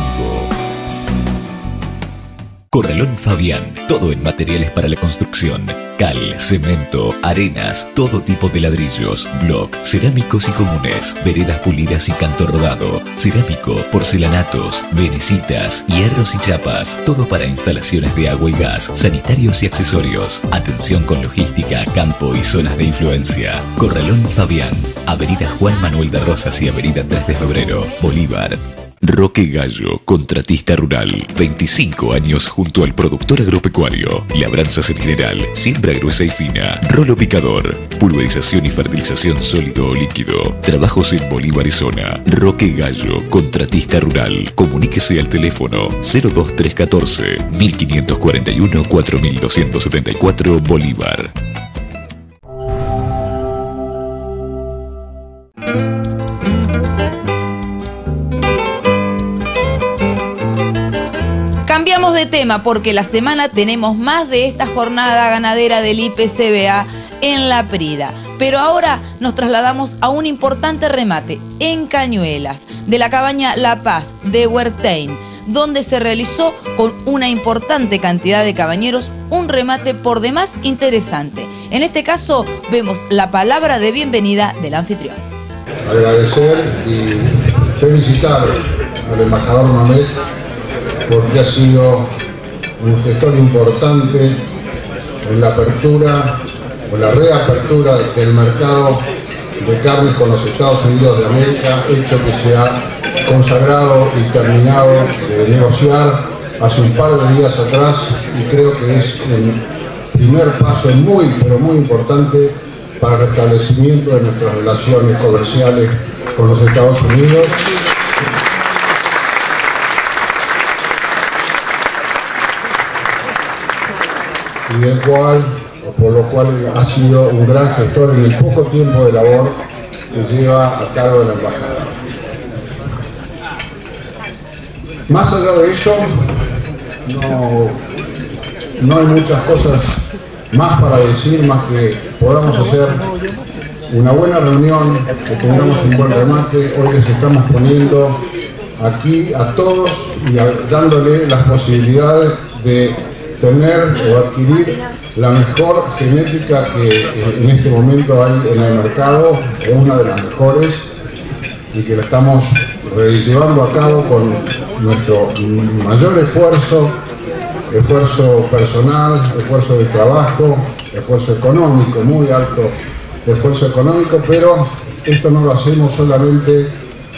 Corralón Fabián, todo en materiales para la construcción. Cal, cemento, arenas, todo tipo de ladrillos, bloc, cerámicos y comunes, veredas pulidas y canto rodado, cerámico, porcelanatos, venecitas, hierros y chapas, todo para instalaciones de agua y gas, sanitarios y accesorios. Atención con logística, campo y zonas de influencia. Corralón Fabián, Avenida Juan Manuel de Rosas y Avenida 3 de Febrero, Bolívar. Roque Gallo, contratista rural. 25 años junto al productor agropecuario. Labranzas en general, siembra gruesa y fina, rolo picador, pulverización y fertilización sólido o líquido. Trabajos en Bolívar y zona. Roque Gallo, contratista rural. Comuníquese al teléfono 02314 1541 4274 Bolívar. Cambiamos de tema porque la semana tenemos más de esta jornada ganadera del IPCBA en La Prida. Pero ahora nos trasladamos a un importante remate en Cañuelas, de la cabaña La Paz de Huertain, donde se realizó con una importante cantidad de cabañeros un remate por demás interesante. En este caso vemos la palabra de bienvenida del anfitrión. Agradecer y felicitar al embajador Mamet porque ha sido un gestor importante en la apertura o la reapertura del mercado de carnes con los Estados Unidos de América, hecho que se ha consagrado y terminado de negociar hace un par de días atrás, y creo que es el primer paso muy, pero muy importante para el restablecimiento de nuestras relaciones comerciales con los Estados Unidos. Y del cual, o por lo cual ha sido un gran gestor en el poco tiempo de labor que lleva a cargo de la embajada. Más allá de eso, no hay muchas cosas más para decir, más que podamos hacer una buena reunión, que tengamos un buen remate. Hoy les estamos poniendo aquí a todos y dándole las posibilidades de tener o adquirir la mejor genética que en este momento hay en el mercado, es una de las mejores, y que la estamos llevando a cabo con nuestro mayor esfuerzo personal, esfuerzo de trabajo, esfuerzo económico, muy alto esfuerzo económico, pero esto no lo hacemos solamente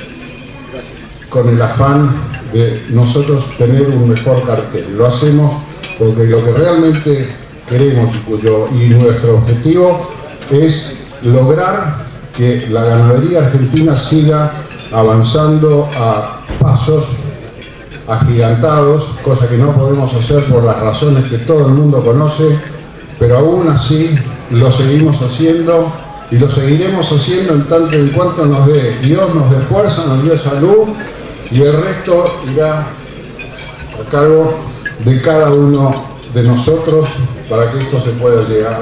con el afán de nosotros tener un mejor cartel, lo hacemos porque lo que realmente queremos y nuestro objetivo es lograr que la ganadería argentina siga avanzando a pasos agigantados, cosa que no podemos hacer por las razones que todo el mundo conoce, pero aún así lo seguimos haciendo y lo seguiremos haciendo en tanto en cuanto nos dé Dios, nos dé fuerza, nos dé salud, y el resto irá a cargo de cada uno de nosotros para que esto se pueda llegar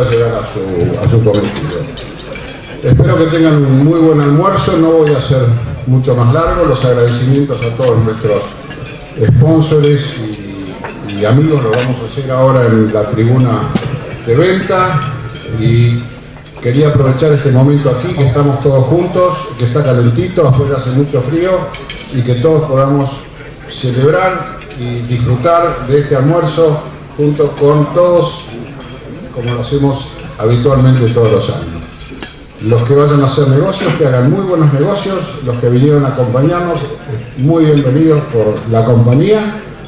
a su cometido. Espero que tengan un muy buen almuerzo, no voy a hacer mucho más largo. Los agradecimientos a todos nuestros sponsors y amigos los vamos a hacer ahora en la tribuna de venta, y quería aprovechar este momento aquí, que estamos todos juntos, que está calentito, afuera hace mucho frío, y que todos podamos celebrar y disfrutar de este almuerzo junto con todos, como lo hacemos habitualmente todos los años. Los que vayan a hacer negocios, que hagan muy buenos negocios. Los que vinieron a acompañarnos, muy bienvenidos por la compañía.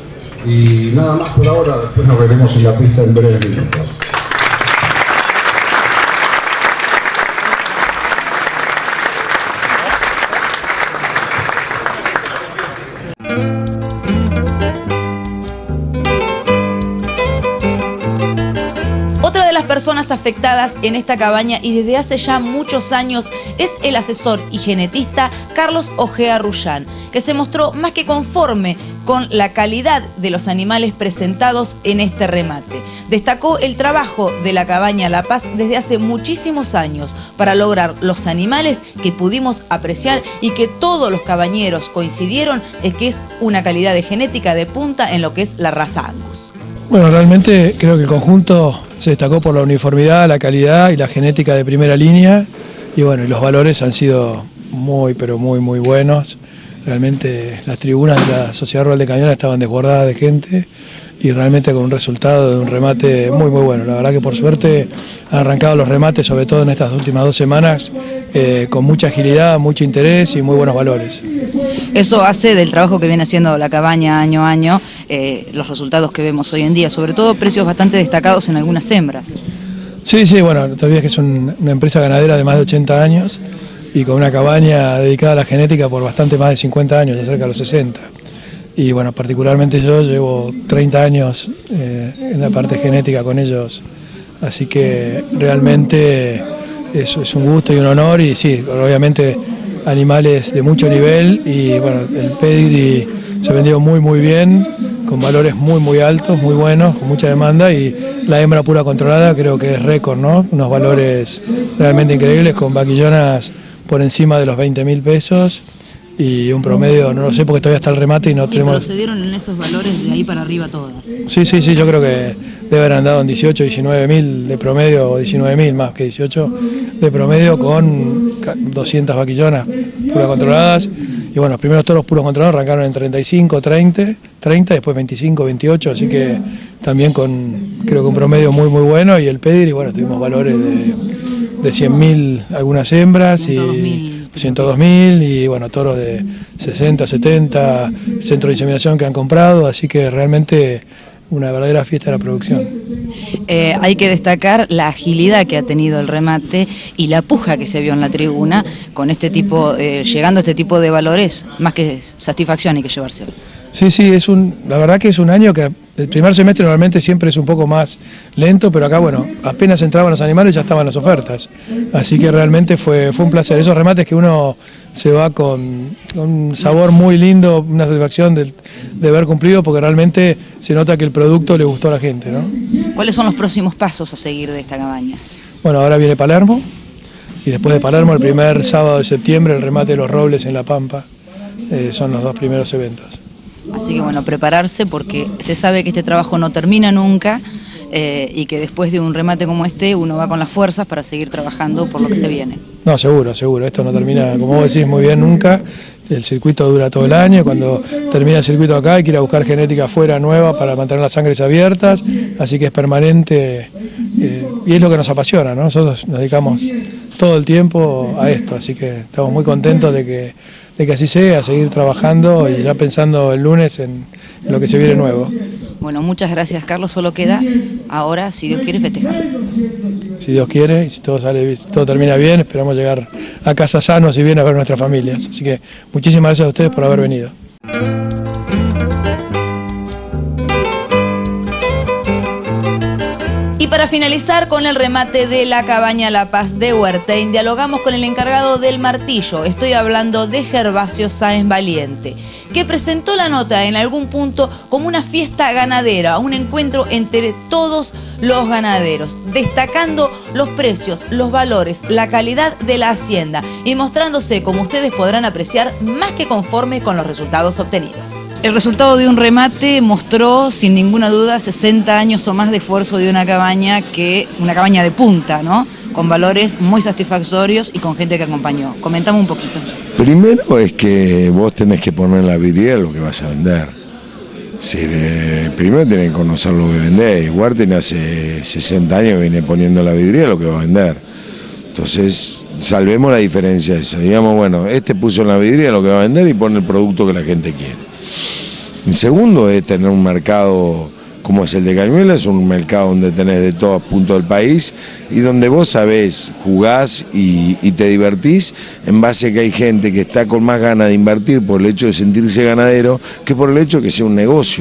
Y nada más por ahora, después nos veremos en la pista en breves minutos. Personas afectadas en esta cabaña y desde hace ya muchos años es el asesor y genetista Carlos Ojea Rullán, que se mostró más que conforme con la calidad de los animales presentados en este remate. Destacó el trabajo de la cabaña La Paz desde hace muchísimos años para lograr los animales que pudimos apreciar y que todos los cabañeros coincidieron es que es una calidad de genética de punta en lo que es la raza Angus. Bueno, realmente creo que el conjunto se destacó por la uniformidad, la calidad y la genética de primera línea, y bueno, y los valores han sido muy, pero muy buenos. Realmente las tribunas de la Sociedad Rural de Cañuelas estaban desbordadas de gente y realmente con un resultado de un remate muy bueno. La verdad que por suerte han arrancado los remates, sobre todo en estas últimas 2 semanas, con mucha agilidad, mucho interés y muy buenos valores. Eso hace del trabajo que viene haciendo la cabaña año a año los resultados que vemos hoy en día, sobre todo precios bastante destacados en algunas hembras. Sí, bueno, no te olvides que es una empresa ganadera de más de 80 años y con una cabaña dedicada a la genética por bastante más de 50 años, ya cerca de los 60. Y bueno, particularmente yo llevo 30 años en la parte genética con ellos, así que realmente es un gusto y un honor, y sí, obviamente animales de mucho nivel, y bueno, el pedigree se vendió muy bien, con valores muy altos, muy buenos, con mucha demanda, y la hembra pura controlada creo que es récord, ¿no? Unos valores realmente increíbles, con vaquillonas por encima de los 20.000 pesos, y un promedio, no lo sé porque todavía está el remate y no tenemos... Pero se dieron en esos valores de ahí para arriba todas. Sí, yo creo que debe haber andado en 18, 19.000 de promedio, o 19.000 más que 18 de promedio, con 200 vaquillonas puras controladas. Y bueno, los primeros toros puros controlados arrancaron en 35, 30, después 25, 28, así que también creo que un promedio muy bueno, y el pedigree, bueno, tuvimos valores de 100.000 algunas hembras, y 102.000, y bueno, toros de 60, 70, centros de inseminación que han comprado, así que realmente una verdadera fiesta de la producción. Hay que destacar la agilidad que ha tenido el remate y la puja que se vio en la tribuna con este tipo, llegando a este tipo de valores, más que satisfacción hay que llevarse hoy. Sí, la verdad que es un año que el primer semestre normalmente siempre es un poco más lento, pero acá, bueno, apenas entraban los animales ya estaban las ofertas, así que realmente fue un placer. Esos remates que uno se va con un sabor muy lindo, una satisfacción de haber cumplido, porque realmente se nota que el producto le gustó a la gente, ¿no? ¿Cuáles son los próximos pasos a seguir de esta cabaña? Bueno, ahora viene Palermo, y después de Palermo, el primer sábado de septiembre, el remate de los Robles en La Pampa. Son los dos primeros eventos. Así que bueno, prepararse, porque se sabe que este trabajo no termina nunca, y que después de un remate como este uno va con las fuerzas para seguir trabajando por lo que se viene. No, seguro, esto no termina, como vos decís muy bien, nunca. El circuito dura todo el año, cuando termina el circuito acá hay que ir a buscar genética afuera nueva para mantener las sangres abiertas, así que es permanente, y es lo que nos apasiona, ¿no? Nosotros nos dedicamos todo el tiempo a esto, así que estamos muy contentos de que así sea, seguir trabajando y ya pensando el lunes en lo que se viene nuevo. Bueno, muchas gracias, Carlos. Solo queda ahora, si Dios quiere, festejar. Si Dios quiere, y si todo termina bien, esperamos llegar a casa sanos y bien a ver nuestras familias. Así que muchísimas gracias a ustedes por haber venido. Y para finalizar con el remate de la cabaña La Paz de Huertain, dialogamos con el encargado del martillo. Estoy hablando de Gervasio Sáenz Valiente, que presentó la nota en algún punto como una fiesta ganadera, un encuentro entre todos los ganaderos, destacando los precios, los valores, la calidad de la hacienda y mostrándose, como ustedes podrán apreciar, más que conforme con los resultados obtenidos. El resultado de un remate mostró, sin ninguna duda, 60 años o más de esfuerzo de una cabaña de punta, ¿no? Con valores muy satisfactorios y con gente que acompañó. Comentame un poquito. Primero es que vos tenés que poner en la vidriera lo que vas a vender. Primero tenés que conocer lo que vendés. Huertain hace 60 años viene poniendo en la vidriera lo que va a vender. Entonces, salvemos la diferencia esa. Digamos, bueno, puso en la vidriera lo que va a vender y pone el producto que la gente quiere. El segundo es tener un mercado como es el de Cañuelas, es un mercado donde tenés de todos puntos del país y donde vos sabés, jugás y te divertís en base a que hay gente que está con más ganas de invertir por el hecho de sentirse ganadero que por el hecho de que sea un negocio.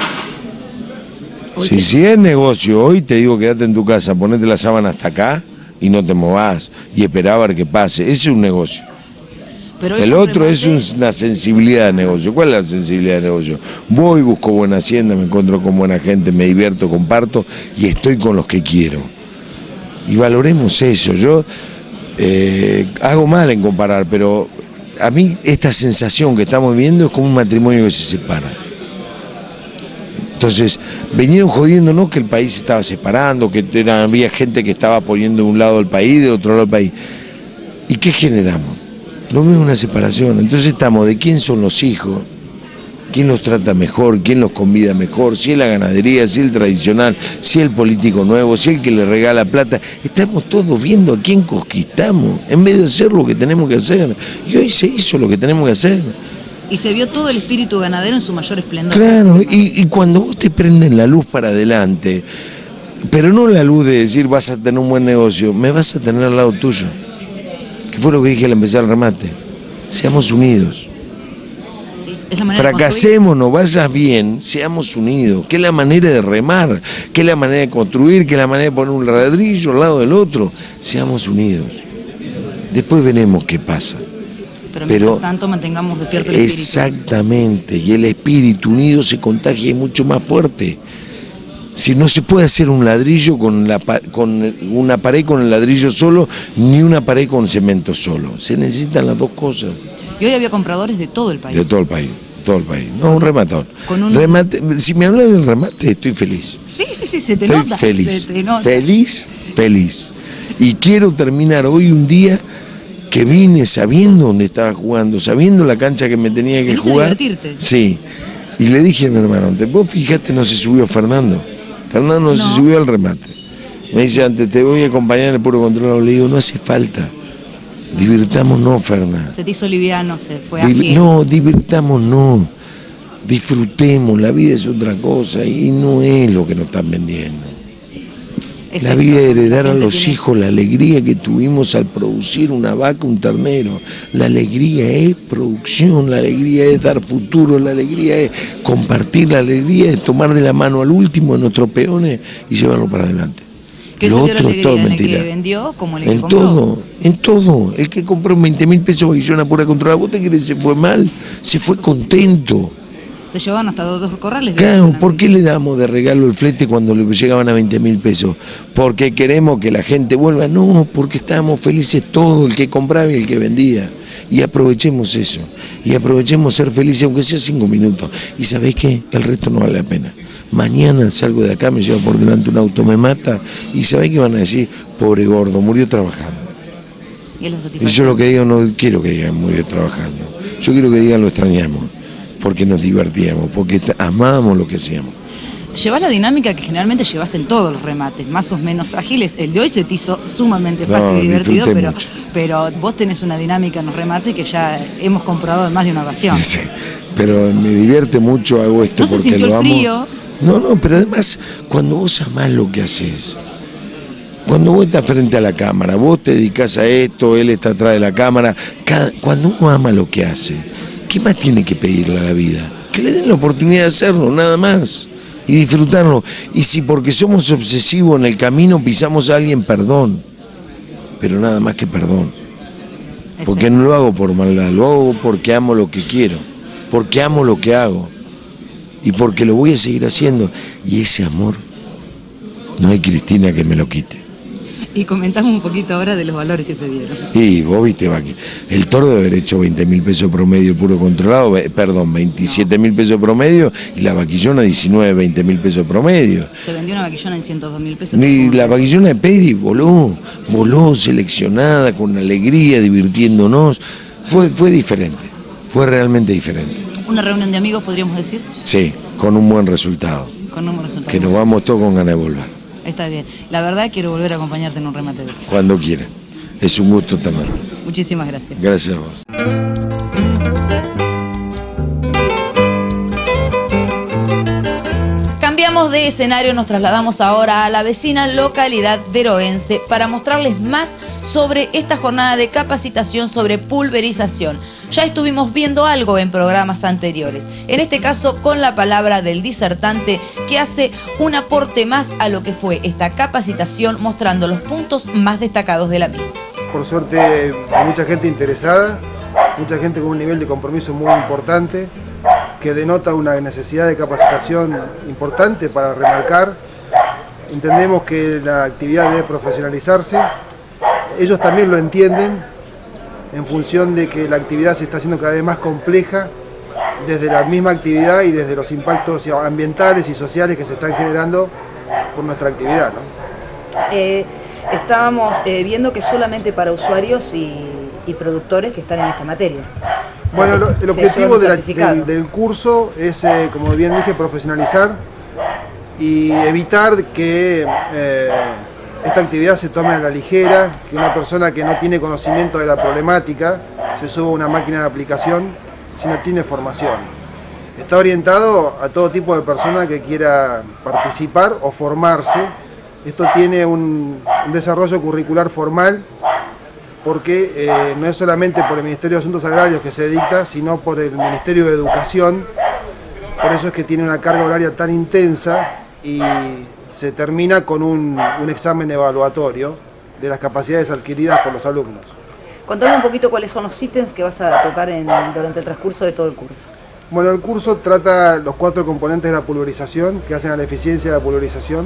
Si es negocio, hoy te digo quédate en tu casa, ponete la sábana hasta acá y no te movás y esperá a ver qué pase, ese es un negocio. Pero el otro es una sensibilidad de negocio. ¿Cuál es la sensibilidad de negocio? Voy, busco buena hacienda, me encuentro con buena gente, me divierto, comparto y estoy con los que quiero. Y valoremos eso. Yo hago mal en comparar, pero a mí esta sensación que estamos viviendo es como un matrimonio que se separa. Entonces, vinieron jodiéndonos que el país se estaba separando, que había gente que estaba poniendo de un lado el país, de otro lado el país. ¿Y qué generamos? Lo mismo, una separación. Entonces estamos de quién son los hijos, quién los trata mejor, quién los convida mejor, si es la ganadería, si es el tradicional, si es el político nuevo, si es el que le regala plata. Estamos todos viendo a quién conquistamos, en vez de hacer lo que tenemos que hacer. Y hoy se hizo lo que tenemos que hacer. Y se vio todo el espíritu ganadero en su mayor esplendor. Claro, y cuando vos te prenden la luz para adelante, pero no la luz de decir vas a tener un buen negocio, me vas a tener al lado tuyo. Que fue lo que dije al empezar el remate. Seamos unidos. Sí, es la manera Fracasemos, no vayas bien, seamos unidos. Que es la manera de remar, que es la manera de construir, que es la manera de poner un ladrillo al lado del otro. Seamos unidos. Después veremos qué pasa. Pero mientras tanto mantengamos despierto el espíritu. Exactamente, y el espíritu unido se contagia mucho más fuerte. Si no se puede hacer un ladrillo con una pared con el ladrillo solo, ni una pared con cemento solo. Se necesitan las dos cosas. Y hoy había compradores de todo el país. De todo el país, todo el país. No, un rematón. Remate, si me hablas del remate, estoy feliz. Sí, se te estoy nota. Feliz, se te nota. feliz. Y quiero terminar hoy un día que vine sabiendo dónde estaba jugando, sabiendo la cancha que me tenía que jugar. Divertirte. Sí. Y le dije a mi hermano, vos fijate, no se subió Fernando. Fernando no se subió al remate. Me dice, antes te voy a acompañar en el puro control. Le digo, no hace falta. Divirtámonos, Fernando. Se te hizo liviano, se fue ágil. No, divirtámonos. Disfrutemos, la vida es otra cosa y no es lo que nos están vendiendo. La vida es heredar a los hijos la alegría que tuvimos al producir una vaca, un ternero. La alegría es producción, la alegría es dar futuro, la alegría es compartir, la alegría es tomar de la mano al último de nuestros peones y llevarlo para adelante. Lo otro es todo mentira. ¿En el que vendió como el que compró? En todo. El que compró 20.000 pesos vaquillona pura contra la bota, que se fue mal, se fue contento. Se llevaban hasta 2 corrales. Claro, ¿por qué le damos de regalo el flete cuando le llegaban a 20.000 pesos? ¿Porque queremos que la gente vuelva? No, porque estábamos felices todos, el que compraba y el que vendía. Y aprovechemos eso. Y aprovechemos ser felices, aunque sea 5 minutos. ¿Y sabés qué? El resto no vale la pena. Mañana salgo de acá, me lleva por delante un auto, me mata. ¿Y sabés qué van a decir? Pobre gordo, murió trabajando. Y yo lo que digo, no quiero que digan murió trabajando. Yo quiero que digan lo extrañamos. Porque nos divertíamos, porque amábamos lo que hacíamos. Llevas la dinámica que generalmente llevas en todos los remates, más o menos ágiles. El de hoy se te hizo sumamente fácil y divertido, pero vos tenés una dinámica en los remates que ya hemos comprobado en más de una ocasión. Sí, pero me divierte mucho, hago esto porque se sintió lo amo. El frío. No, pero además, cuando vos amás lo que haces, cuando vos estás frente a la cámara, vos te dedicás a esto, él está atrás de la cámara, cuando uno ama lo que hace, ¿qué más tiene que pedirle a la vida? Que le den la oportunidad de hacerlo, nada más. Y disfrutarlo. Y si porque somos obsesivos en el camino pisamos a alguien, perdón. Pero nada más que perdón. Porque no lo hago por maldad, lo hago porque amo lo que quiero. Porque amo lo que hago. Y porque lo voy a seguir haciendo. Y ese amor, no hay Cristina que me lo quite. Y comentamos un poquito ahora de los valores que se dieron. Y vos viste, el toro debe haber hecho 20.000 pesos promedio puro controlado, 27.000 pesos promedio, y la vaquillona 20.000 pesos promedio. Se vendió una vaquillona en 102.000 pesos. Y la vaquillona de Pedri voló seleccionada, con alegría, divirtiéndonos. Fue diferente, fue realmente diferente. ¿Una reunión de amigos, podríamos decir? Sí, con un buen resultado. Con un buen resultado. Que nos vamos todos con ganas de volver. Está bien. La verdad, quiero volver a acompañarte en un remate de esto. Cuando quieran. Es un gusto también. Muchísimas gracias. Gracias a vos. Cambiamos de escenario, nos trasladamos ahora a la vecina localidad de Eroense para mostrarles más sobre esta jornada de capacitación sobre pulverización. Ya estuvimos viendo algo en programas anteriores, en este caso con la palabra del disertante que hace un aporte más a lo que fue esta capacitación, mostrando los puntos más destacados de la misma. Por suerte hay mucha gente interesada, mucha gente con un nivel de compromiso muy importante, que denota una necesidad de capacitación importante para remarcar. Entendemos que la actividad debe profesionalizarse, ellos también lo entienden, en función de que la actividad se está haciendo cada vez más compleja desde la misma actividad y desde los impactos ambientales y sociales que se están generando por nuestra actividad, ¿no? Estábamos viendo que solamente para usuarios y productores que están en esta materia. Bueno, el objetivo del curso es, como bien dije, profesionalizar y evitar que esta actividad se tome a la ligera, que una persona que no tiene conocimiento de la problemática se suba a una máquina de aplicación sino tiene formación. Está orientado a todo tipo de persona que quiera participar o formarse. Esto tiene un desarrollo curricular formal, porque no es solamente por el Ministerio de Asuntos Agrarios que se dicta, sino por el Ministerio de Educación. Por eso es que tiene una carga horaria tan intensa y se termina con un examen evaluatorio de las capacidades adquiridas por los alumnos. Contame un poquito cuáles son los ítems que vas a tocar durante el transcurso de todo el curso. Bueno, el curso trata los 4 componentes de la pulverización, que hacen a la eficiencia de la pulverización,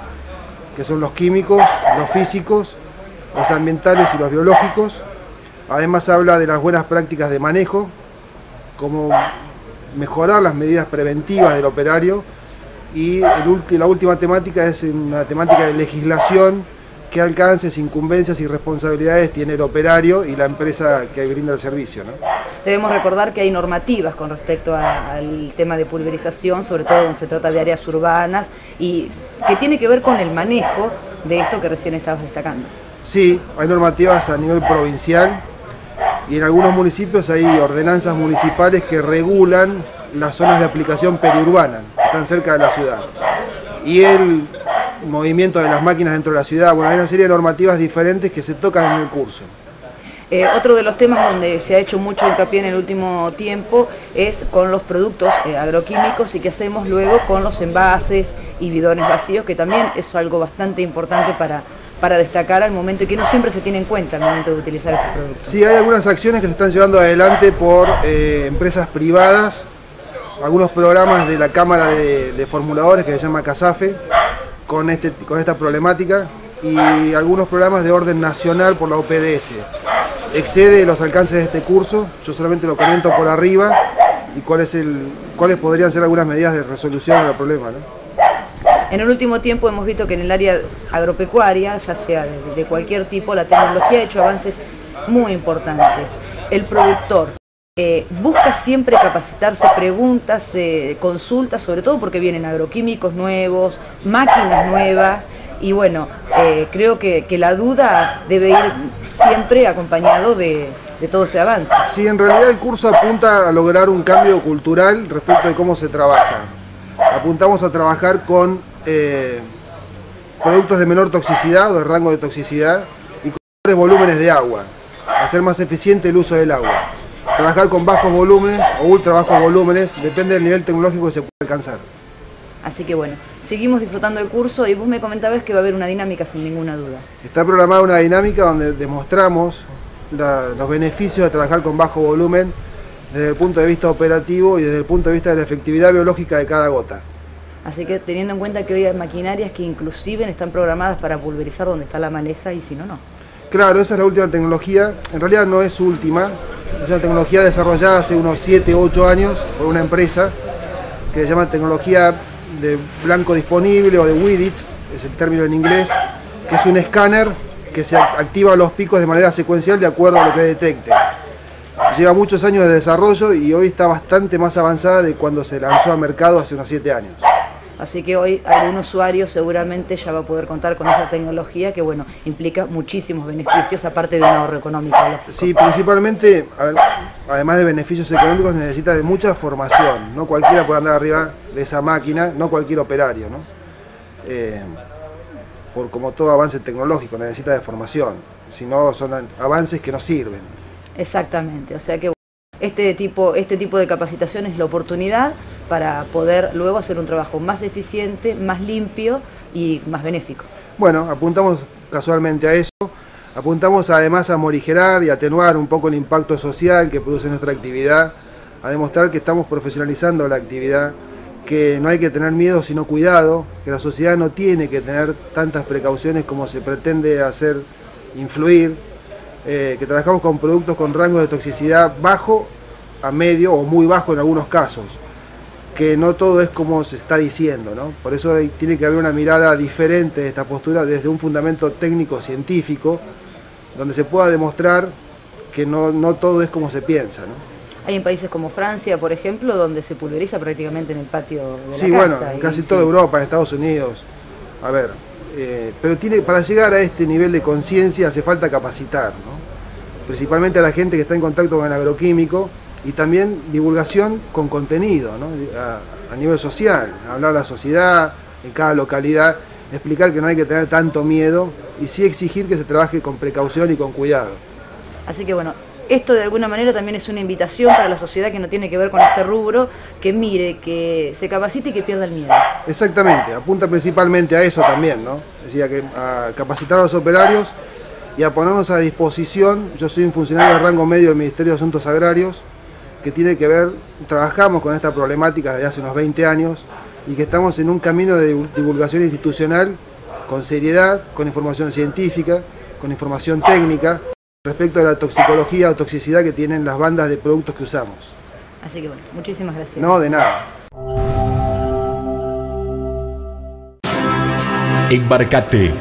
que son los químicos, los físicos, los ambientales y los biológicos. Además habla de las buenas prácticas de manejo, cómo mejorar las medidas preventivas del operario, y la última temática es una temática de legislación, qué alcances, incumbencias y responsabilidades tiene el operario y la empresa que brinda el servicio, ¿no? Debemos recordar que hay normativas con respecto al tema de pulverización, sobre todo cuando se trata de áreas urbanas, y que tiene que ver con el manejo de esto que recién estabas destacando. Sí, hay normativas a nivel provincial y en algunos municipios hay ordenanzas municipales que regulan las zonas de aplicación periurbana, que están cerca de la ciudad. Y el movimiento de las máquinas dentro de la ciudad, bueno, hay una serie de normativas diferentes que se tocan en el curso. Otro de los temas donde se ha hecho mucho hincapié en el último tiempo es con los productos agroquímicos y qué hacemos luego con los envases y bidones vacíos, que también es algo bastante importante para destacar al momento y que no siempre se tiene en cuenta al momento de utilizar estos productos. Sí, hay algunas acciones que se están llevando adelante por empresas privadas, algunos programas de la Cámara de Formuladores que se llama CASAFE con esta problemática, y algunos programas de orden nacional por la OPDS. Excede los alcances de este curso, yo solamente lo comento por arriba, y cuáles podrían ser algunas medidas de resolución del problema, ¿no? En el último tiempo hemos visto que en el área agropecuaria, ya sea de cualquier tipo, la tecnología ha hecho avances muy importantes. El productor busca siempre capacitarse, preguntas, consultas, sobre todo porque vienen agroquímicos nuevos, máquinas nuevas, y bueno, creo que la duda debe ir siempre acompañado de todo este avance. Sí, en realidad el curso apunta a lograr un cambio cultural respecto de cómo se trabaja. Apuntamos a trabajar con productos de menor toxicidad o de rango de toxicidad y con menores volúmenes de agua, hacer más eficiente el uso del agua. Trabajar con bajos volúmenes o ultra bajos volúmenes, depende del nivel tecnológico que se puede alcanzar. Así que bueno, seguimos disfrutando del curso y vos me comentabas que va a haber una dinámica sin ninguna duda. Está programada una dinámica donde demostramos los beneficios de trabajar con bajo volumen desde el punto de vista operativo y desde el punto de vista de la efectividad biológica de cada gota. Así que teniendo en cuenta que hoy hay maquinarias que inclusive están programadas para pulverizar donde está la maleza y si no, no. Claro, esa es la última tecnología, en realidad no es última, es una tecnología desarrollada hace unos 7 o 8 años por una empresa que se llama tecnología de blanco disponible o de WIDIT, es el término en inglés, que es un escáner que se activa los picos de manera secuencial de acuerdo a lo que detecte. Lleva muchos años de desarrollo y hoy está bastante más avanzada de cuando se lanzó al mercado hace unos 7 años. Así que hoy algún usuario seguramente ya va a poder contar con esa tecnología que, bueno, implica muchísimos beneficios aparte de un ahorro económico, lógico. Sí, principalmente, además de beneficios económicos, necesita de mucha formación. No cualquiera puede andar arriba de esa máquina, no cualquier operario, ¿no? Como todo avance tecnológico, necesita de formación. Si no, son avances que no sirven. Exactamente, o sea que este tipo de capacitación es la oportunidad para poder luego hacer un trabajo más eficiente, más limpio y más benéfico. Bueno, apuntamos casualmente a eso, apuntamos además a morigerar y atenuar un poco el impacto social que produce nuestra actividad, a demostrar que estamos profesionalizando la actividad, que no hay que tener miedo sino cuidado, que la sociedad no tiene que tener tantas precauciones como se pretende hacer influir, que trabajamos con productos con rangos de toxicidad bajo a medio o muy bajo en algunos casos, que no todo es como se está diciendo, ¿no? Por eso tiene que haber una mirada diferente de esta postura desde un fundamento técnico-científico, donde se pueda demostrar que no todo es como se piensa, ¿no? Hay en países como Francia, por ejemplo, donde se pulveriza prácticamente en el patio de la casa. Sí, bueno, en casi toda Europa, en Estados Unidos. A ver, pero para llegar a este nivel de conciencia hace falta capacitar, ¿no? Principalmente a la gente que está en contacto con el agroquímico, y también divulgación con contenido, ¿no? A nivel social, hablar a la sociedad, en cada localidad, explicar que no hay que tener tanto miedo y sí exigir que se trabaje con precaución y con cuidado. Así que bueno, esto de alguna manera también es una invitación para la sociedad que no tiene que ver con este rubro, que mire, que se capacite y que pierda el miedo. Exactamente, apunta principalmente a eso también, ¿no? Decía que a capacitar a los operarios y a ponernos a disposición. Yo soy un funcionario de rango medio del Ministerio de Asuntos Agrarios, que tiene que ver, trabajamos con esta problemática desde hace unos 20 años y que estamos en un camino de divulgación institucional con seriedad, con información científica, con información técnica, respecto a la toxicología o toxicidad que tienen las bandas de productos que usamos. Así que bueno, muchísimas gracias. No, de nada. Embarcate.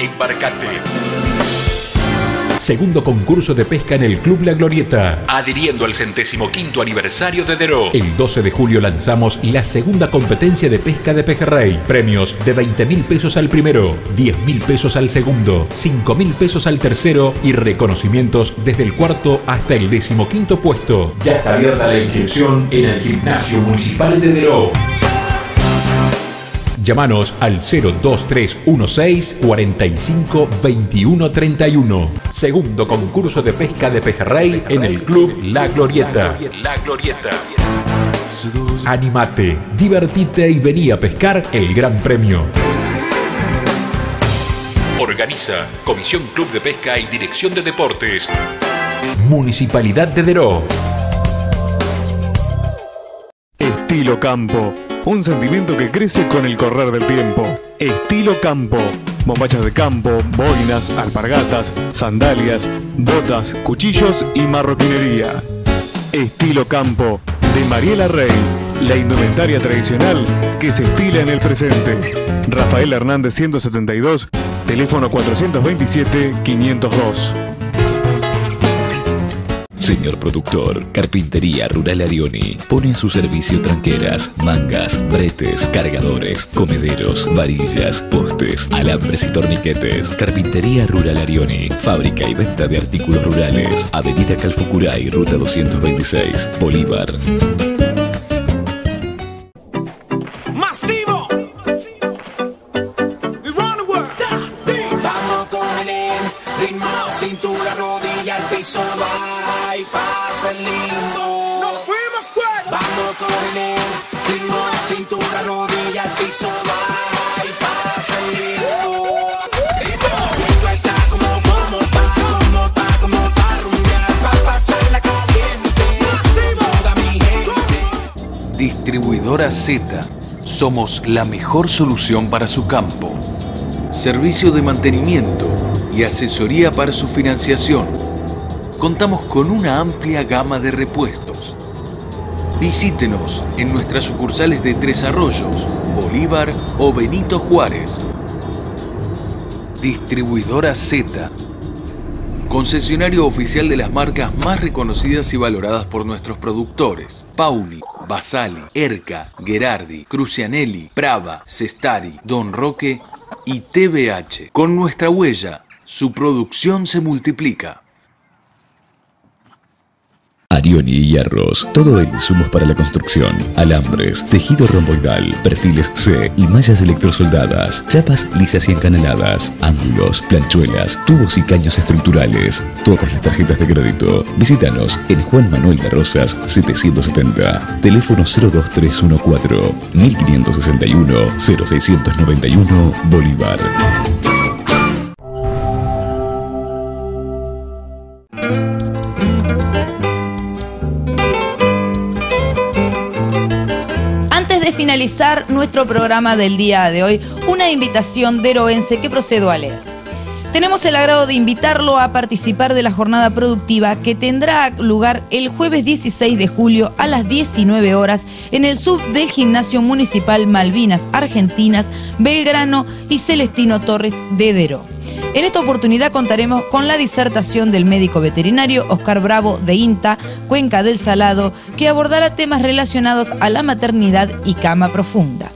Segundo concurso de pesca en el Club La Glorieta. Adhiriendo al 105º aniversario de Deró. El 12 de julio lanzamos la segunda competencia de pesca de pejerrey. Premios de 20.000 pesos al primero, 10.000 pesos al segundo, 5.000 pesos al tercero y reconocimientos desde el cuarto hasta el 15º puesto. Ya está abierta la inscripción en el Gimnasio Municipal de Deró. Llámanos al 02316 45 21 31. Segundo concurso de pesca de pejerrey en el Club La Glorieta. Animate, divertite y vení a pescar el gran premio. Organiza Comisión Club de Pesca y Dirección de Deportes. Municipalidad de Deró. Estilo Campo. Un sentimiento que crece con el correr del tiempo. Estilo Campo. Bombachas de campo, boinas, alpargatas, sandalias, botas, cuchillos y marroquinería. Estilo Campo, de Mariela Rey. La indumentaria tradicional que se estila en el presente. Rafael Hernández 172, teléfono 427-502. Señor productor, Carpintería Rural Arioni pone en su servicio tranqueras, mangas, bretes, cargadores, comederos, varillas, postes, alambres y torniquetes. Carpintería Rural Arioni, fábrica y venta de artículos rurales. Avenida Calfucuray, Ruta 226, Bolívar. ¡Masivo! Vamos con el ritmo, cintura, rodilla, al piso, va y pasa el limbo. ¡Nos fuimos fuera! Vamos con el ritmo, cintura, rodilla, al piso, va y pasa el limbo. Esto está como pa' rumbear, pa' pasarla caliente. Toda mi gente. Distribuidora Z. Somos la mejor solución para su campo. Servicio de mantenimiento y asesoría para su financiación. Contamos con una amplia gama de repuestos. Visítenos en nuestras sucursales de Tres Arroyos, Bolívar o Benito Juárez. Distribuidora Z. Concesionario oficial de las marcas más reconocidas y valoradas por nuestros productores. Pauli, Basali, Erca, Gherardi, Crucianelli, Prava, Cestari, Don Roque y TBH. Con nuestra huella, su producción se multiplica. Arioni y Hierros, todo en insumos para la construcción, alambres, tejido romboidal, perfiles C y mallas electrosoldadas, chapas lisas y encanaladas, ángulos, planchuelas, tubos y caños estructurales, todas las tarjetas de crédito. Visítanos en Juan Manuel de Rosas 770, teléfono 02314 1561 0691 Bolívar. Finalizar nuestro programa del día de hoy, una invitación deroense que procedo a leer. Tenemos el agrado de invitarlo a participar de la jornada productiva que tendrá lugar el jueves 16 de julio a las 19 horas en el sub del Gimnasio Municipal Malvinas Argentinas, Belgrano y Celestino Torres de Deró. En esta oportunidad contaremos con la disertación del médico veterinario Oscar Bravo de INTA, Cuenca del Salado, que abordará temas relacionados a la maternidad y cama profunda.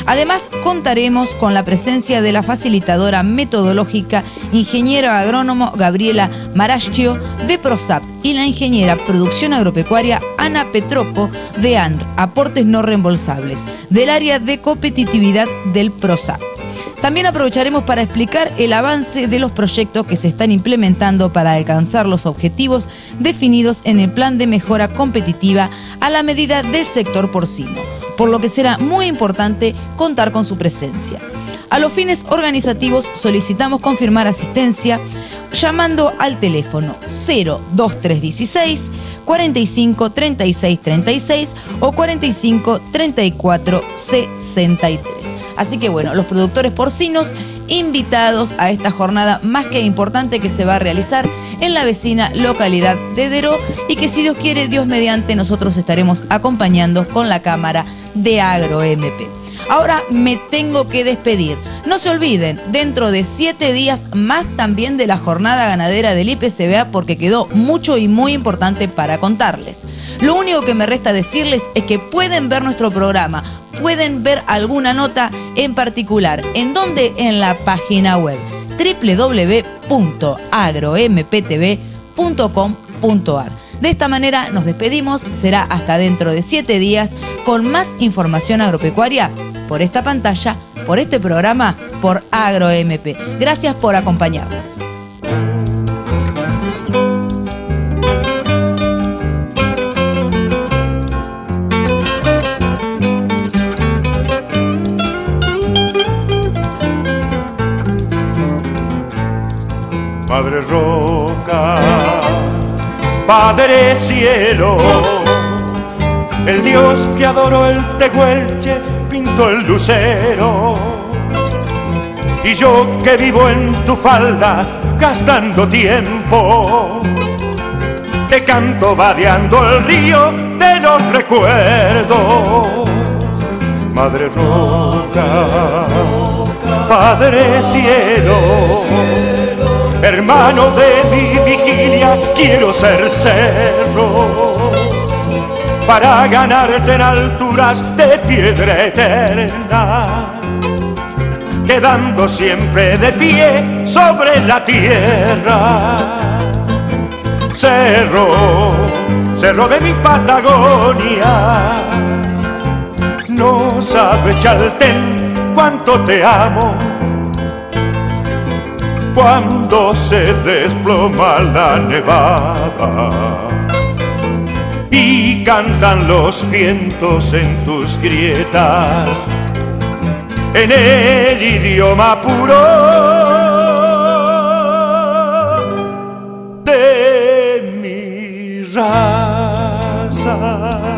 Además, contaremos con la presencia de la facilitadora metodológica ingeniera agrónomo Gabriela Maraschio de PROSAP y la ingeniera producción agropecuaria Ana Petroco de ANR, aportes no reembolsables, del área de competitividad del PROSAP. También aprovecharemos para explicar el avance de los proyectos que se están implementando para alcanzar los objetivos definidos en el Plan de Mejora Competitiva a la medida del sector porcino, por lo que será muy importante contar con su presencia. A los fines organizativos solicitamos confirmar asistencia llamando al teléfono 02316 45 36 36 o 45 34 63. Así que bueno, los productores porcinos invitados a esta jornada más que importante que se va a realizar en la vecina localidad de Deró y que si Dios quiere, Dios mediante, nosotros estaremos acompañando con la Cámara de AgroMP. Ahora me tengo que despedir. No se olviden, dentro de 7 días más también de la jornada ganadera del IPCBA porque quedó mucho y muy importante para contarles. Lo único que me resta decirles es que pueden ver nuestro programa, pueden ver alguna nota en particular. ¿En dónde? En la página web www.agromptv.com.ar. De esta manera nos despedimos, será hasta dentro de 7 días con más información agropecuaria por esta pantalla, por este programa, por AgroMP. Gracias por acompañarnos. Madre Roca, Padre Cielo, el Dios que adoró el tehuelche pintó el lucero, y yo que vivo en tu falda gastando tiempo, te canto vadeando el río de los recuerdos. Madre Roca, Padre Cielo, hermano de mi vigilia, quiero ser cerro para ganarte en alturas de piedra eterna, quedando siempre de pie sobre la tierra. Cerro, cerro de mi Patagonia, no sabes, Chaltén, cuánto te amo. Cuando se desploma la nevada y cantan los vientos en tus grietas, en el idioma puro de mi raza.